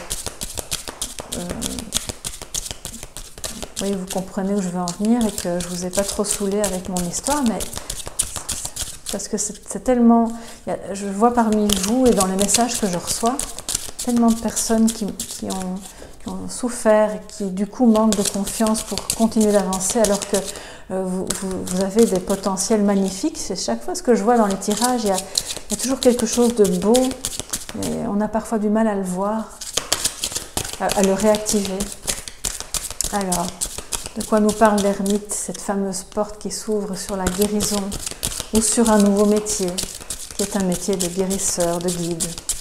Speaker 1: oui, vous comprenez où je veux en venir et que je ne vous ai pas trop saoulé avec mon histoire, mais parce que c'est tellement... Je vois parmi vous et dans les messages que je reçois, tellement de personnes qui ont souffert et qui du coup manquent de confiance pour continuer d'avancer alors que vous avez des potentiels magnifiques. C'est chaque fois ce que je vois dans les tirages, il y a toujours quelque chose de beau, mais on a parfois du mal à le voir, à le réactiver. Alors, de quoi nous parle l'ermite, cette fameuse porte qui s'ouvre sur la guérison ou sur un nouveau métier, qui est un métier de guérisseur, de guide.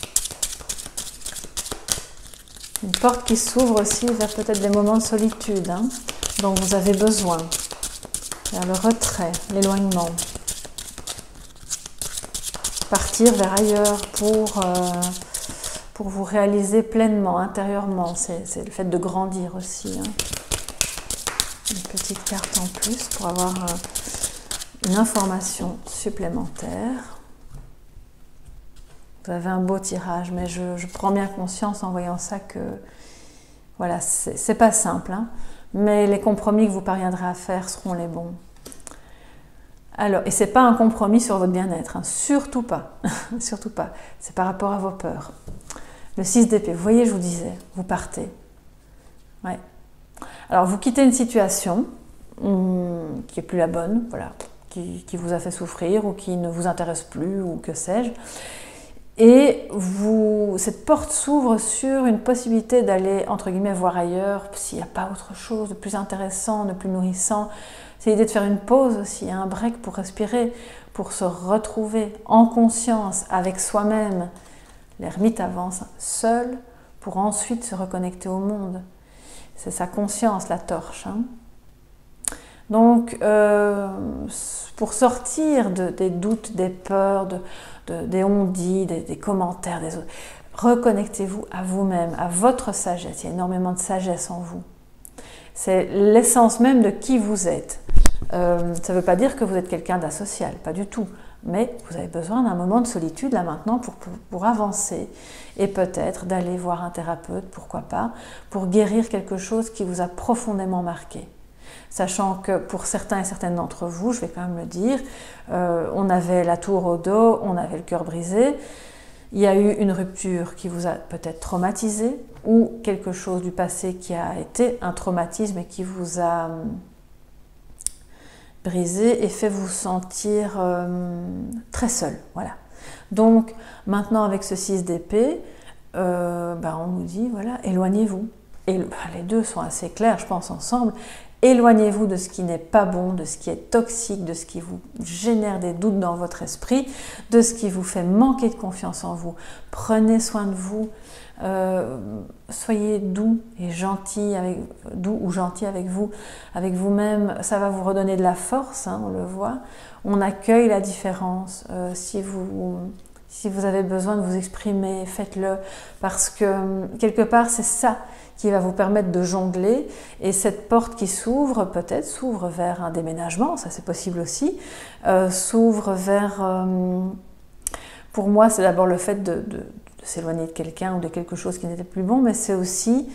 Speaker 1: Une porte qui s'ouvre aussi vers peut-être des moments de solitude, hein, dont vous avez besoin, vers le retrait, l'éloignement. Partir vers ailleurs pour vous réaliser pleinement, intérieurement. C'est le fait de grandir aussi. Hein. Une petite carte en plus pour avoir une information supplémentaire. Vous avez un beau tirage, mais je prends bien conscience en voyant ça que voilà, c'est pas simple, hein, mais les compromis que vous parviendrez à faire seront les bons. Alors, et c'est pas un compromis sur votre bien-être, hein, surtout pas, surtout pas. C'est par rapport à vos peurs. Le 6 d'épée, vous voyez, je vous disais, vous partez. Ouais. Alors, vous quittez une situation qui est plus la bonne, voilà, qui vous a fait souffrir ou qui ne vous intéresse plus ou que sais-je. Et cette porte s'ouvre sur une possibilité d'aller, entre guillemets, voir ailleurs, s'il n'y a pas autre chose de plus intéressant, de plus nourrissant. C'est l'idée de faire une pause aussi, un break pour respirer, pour se retrouver en conscience avec soi-même. L'ermite avance seul pour ensuite se reconnecter au monde. C'est sa conscience, la torche. Hein. Donc, pour sortir des doutes, des peurs, des on-dit, des commentaires des autres, reconnectez-vous à vous-même, à votre sagesse. Il y a énormément de sagesse en vous. C'est l'essence même de qui vous êtes. Ça ne veut pas dire que vous êtes quelqu'un d'asocial, pas du tout. Mais vous avez besoin d'un moment de solitude là maintenant pour avancer et peut-être d'aller voir un thérapeute, pourquoi pas, pour guérir quelque chose qui vous a profondément marqué. Sachant que pour certains et certaines d'entre vous, je vais quand même le dire, on avait la tour au dos, on avait le cœur brisé, il y a eu une rupture qui vous a peut-être traumatisé ou quelque chose du passé qui a été un traumatisme et qui vous a brisé et fait vous sentir très seul. Voilà. Donc maintenant avec ce 6 d'épée, on nous dit, voilà, éloignez-vous. Et les deux sont assez clairs, je pense, ensemble. Éloignez-vous de ce qui n'est pas bon, de ce qui est toxique, de ce qui vous génère des doutes dans votre esprit, de ce qui vous fait manquer de confiance en vous. Prenez soin de vous, soyez doux et gentil, doux ou gentil avec vous-même. Ça va vous redonner de la force, hein, on le voit. On accueille la différence. Si vous avez besoin de vous exprimer, faites-le, parce que quelque part c'est ça qui va vous permettre de jongler, et cette porte qui s'ouvre, peut-être s'ouvre vers un déménagement, ça c'est possible aussi, s'ouvre vers, pour moi c'est d'abord le fait s'éloigner de quelqu'un ou de quelque chose qui n'était plus bon, mais c'est aussi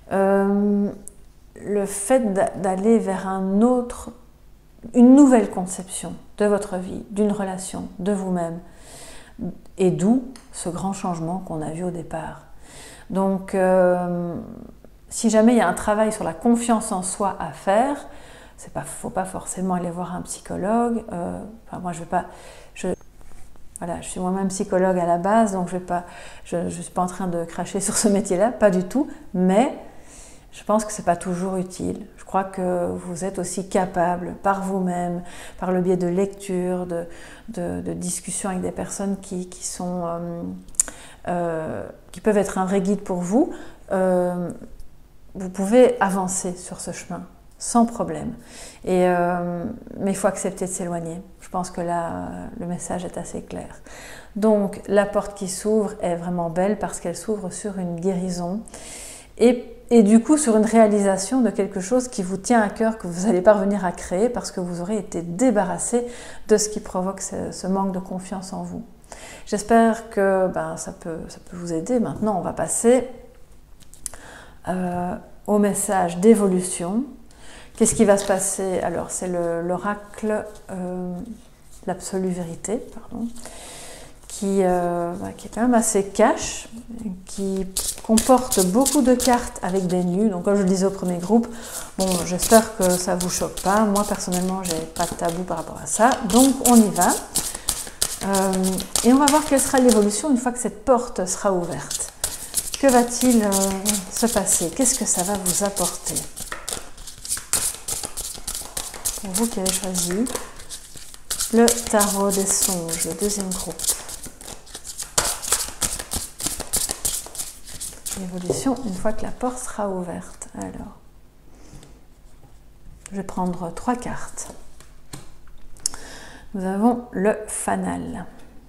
Speaker 1: le fait d'aller vers une nouvelle conception de votre vie, d'une relation, de vous-même. Et d'où ce grand changement qu'on a vu au départ. Donc, si jamais il y a un travail sur la confiance en soi à faire, il ne faut pas forcément aller voir un psychologue. Enfin, moi, voilà, je suis moi-même psychologue à la base, donc je ne suis pas en train de cracher sur ce métier-là, pas du tout, mais je pense que ce n'est pas toujours utile. Je crois que vous êtes aussi capable, par vous-même, par le biais de lecture, de discussions avec des personnes qui peuvent être un vrai guide pour vous, vous pouvez avancer sur ce chemin, sans problème. Mais il faut accepter de s'éloigner. Je pense que là, le message est assez clair. Donc, la porte qui s'ouvre est vraiment belle parce qu'elle s'ouvre sur une guérison et du coup sur une réalisation de quelque chose qui vous tient à cœur, que vous allez parvenir à créer parce que vous aurez été débarrassé de ce qui provoque ce manque de confiance en vous. J'espère que ça peut vous aider. Maintenant, on va passer au message d'évolution. Qu'est-ce qui va se passer? Alors, c'est l'oracle, l'absolue vérité, pardon, qui est quand même assez cash, qui comporte beaucoup de cartes avec des nus. Donc, comme je le disais au premier groupe, bon, j'espère que ça ne vous choque pas. Moi, personnellement, je n'ai pas de tabou par rapport à ça. Donc, on y va. Et on va voir quelle sera l'évolution une fois que cette porte sera ouverte. Que va-t-il se passer? Qu'est-ce que ça va vous apporter? Pour vous qui avez choisi le tarot des songes, le deuxième groupe. L'évolution une fois que la porte sera ouverte. Alors, je vais prendre 3 cartes. Nous avons le fanal,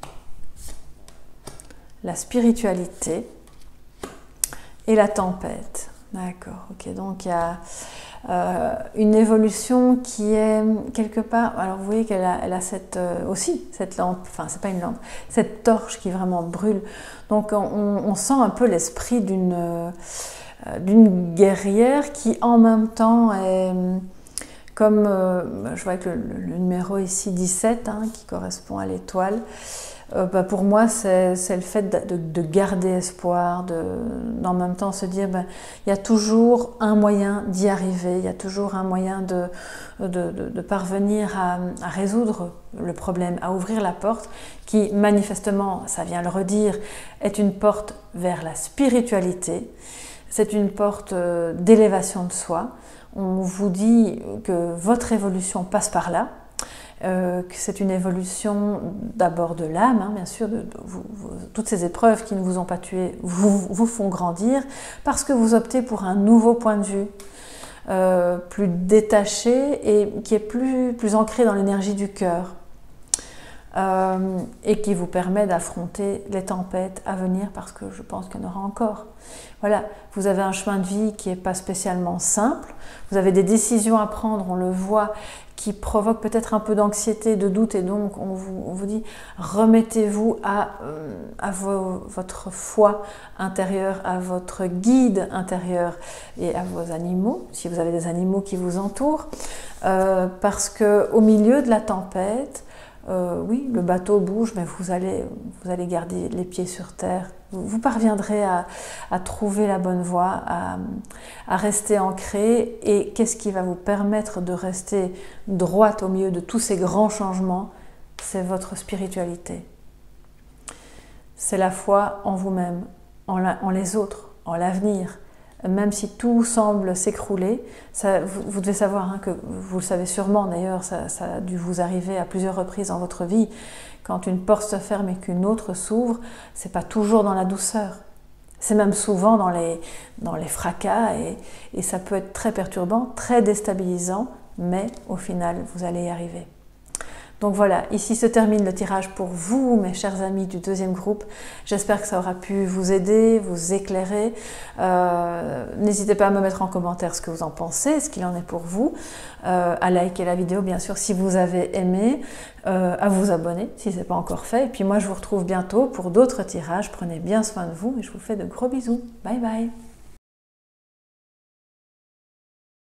Speaker 1: la spiritualité et la tempête. D'accord, ok, donc il y a une évolution qui est quelque part, alors vous voyez qu'elle a cette lampe, enfin c'est pas une lampe, cette torche qui vraiment brûle. Donc on sent un peu l'esprit d'une guerrière qui en même temps est comme, je vois que le numéro ici 17, qui correspond à l'étoile, pour moi c'est le fait de garder espoir, d'en même temps se dire il y a toujours un moyen d'y arriver, il y a toujours un moyen de parvenir à résoudre le problème, à ouvrir la porte qui manifestement, ça vient le redire, est une porte vers la spiritualité, c'est une porte d'élévation de soi. On vous dit que votre évolution passe par là, que c'est une évolution d'abord de l'âme, bien sûr, toutes ces épreuves qui ne vous ont pas tué vous font grandir parce que vous optez pour un nouveau point de vue, plus détaché et qui est plus ancré dans l'énergie du cœur. Et qui vous permet d'affronter les tempêtes à venir parce que je pense qu'il y en aura encore. Voilà, vous avez un chemin de vie qui n'est pas spécialement simple, vous avez des décisions à prendre, on le voit, qui provoquent peut-être un peu d'anxiété, de doute, et donc on vous dit remettez-vous à votre foi intérieure, à votre guide intérieur et à vos animaux, si vous avez des animaux qui vous entourent, parce qu'au milieu de la tempête, oui, le bateau bouge, mais vous allez garder les pieds sur terre. Vous parviendrez à trouver la bonne voie, à rester ancré. Et qu'est-ce qui va vous permettre de rester droite au milieu de tous ces grands changements? C'est votre spiritualité. C'est la foi en vous-même, en les autres, en l'avenir. Même si tout semble s'écrouler, vous devez savoir que, vous le savez sûrement d'ailleurs, ça a dû vous arriver à plusieurs reprises dans votre vie, quand une porte se ferme et qu'une autre s'ouvre, c'est pas toujours dans la douceur. C'est même souvent dans les fracas et ça peut être très perturbant, très déstabilisant, mais au final, vous allez y arriver. Donc voilà, ici se termine le tirage pour vous, mes chers amis du deuxième groupe. J'espère que ça aura pu vous aider, vous éclairer. N'hésitez pas à me mettre en commentaire ce que vous en pensez, ce qu'il en est pour vous, à liker la vidéo bien sûr si vous avez aimé, à vous abonner si ce n'est pas encore fait. Et puis moi je vous retrouve bientôt pour d'autres tirages. Prenez bien soin de vous et je vous fais de gros bisous. Bye bye.